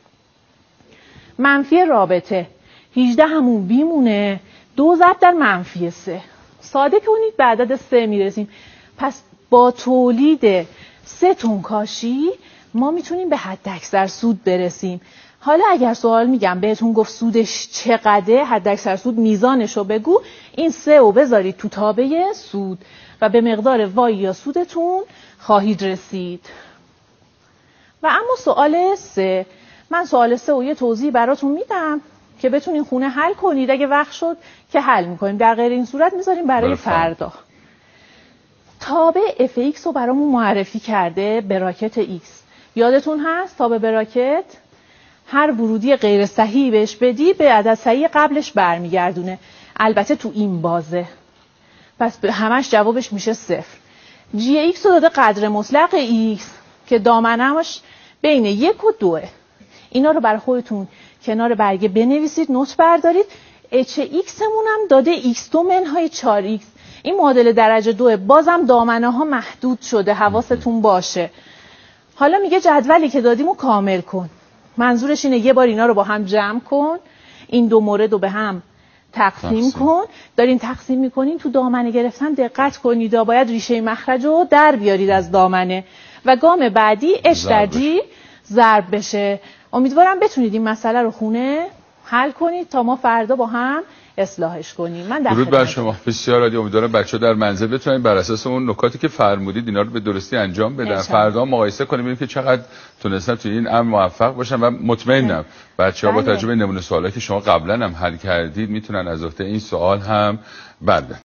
منفی رابطه هجده همون بی مونه، دو ضرب در منفی سه. ساده کنید به عدد سه میرسیم. پس با تولید سه تون کاشی ما میتونیم به حد اکثر سود برسیم. حالا اگر سوال میگم بهتون گفت سودش چقدره، حد اکثر سود میزانش رو بگو، این سه رو بذارید تو تابع سود و به مقدار وای یا سودتون خواهید رسید. و اما سوال سه، من سوال سه و یه توضیح براتون میدم که بتونین خونه حل کنید. اگه وقت شد که حل میکنیم، در غیر این صورت میذاریم برای فردا. تابع اف ایکس رو برامون معرفی کرده براکت ایکس. یادتون هست تا به براکت هر ورودی غیر صحیح بهش بدی به عدد صحیح قبلش برمیگردونه. البته تو این بازه، پس همش جوابش میشه صفر. جی ایکس رو داده قدر مطلق ایکس که دامنه‌اش بین یک و دوه. اینا رو برای خودتون کنار برگه بنویسید، نوت بردارید. اچ ایکس مون هم داده ایکس دو منهای چهار ایکس. این معادله درجه دوه، بازم دامنه ها محدود شده، حواستون باشه. حالا میگه جدولی که دادیمو کامل کن. منظورش اینه یه بار اینا رو با هم جمع کن، این دو مورد رو به هم تقسیم, تقسیم کن. دارین تقسیم میکنین، تو دامنه گرفتن دقت کنید، باید ریشه مخرج رو در بیارید از دامنه و گام بعدی اچ در جی ضرب بشه. امیدوارم بتونید این مسئله رو خونه حل کنید تا ما فردا با هم اصلاحش کنیم. من درود بر شما، بسیار عالی. امیدوارم بچه‌ها در منزل بتونن بر اساس اون نکاتی که فرمودید اینا رو به درستی انجام بدن. فردا مقایسه کنیم ببینیم که چقدر تونستن تو این امر موفق باشن و مطمئنم بچه‌ها با تجربه نمونه سوالایی که شما قبلا هم حل کردید میتونن از عهده این سوال هم بردارن.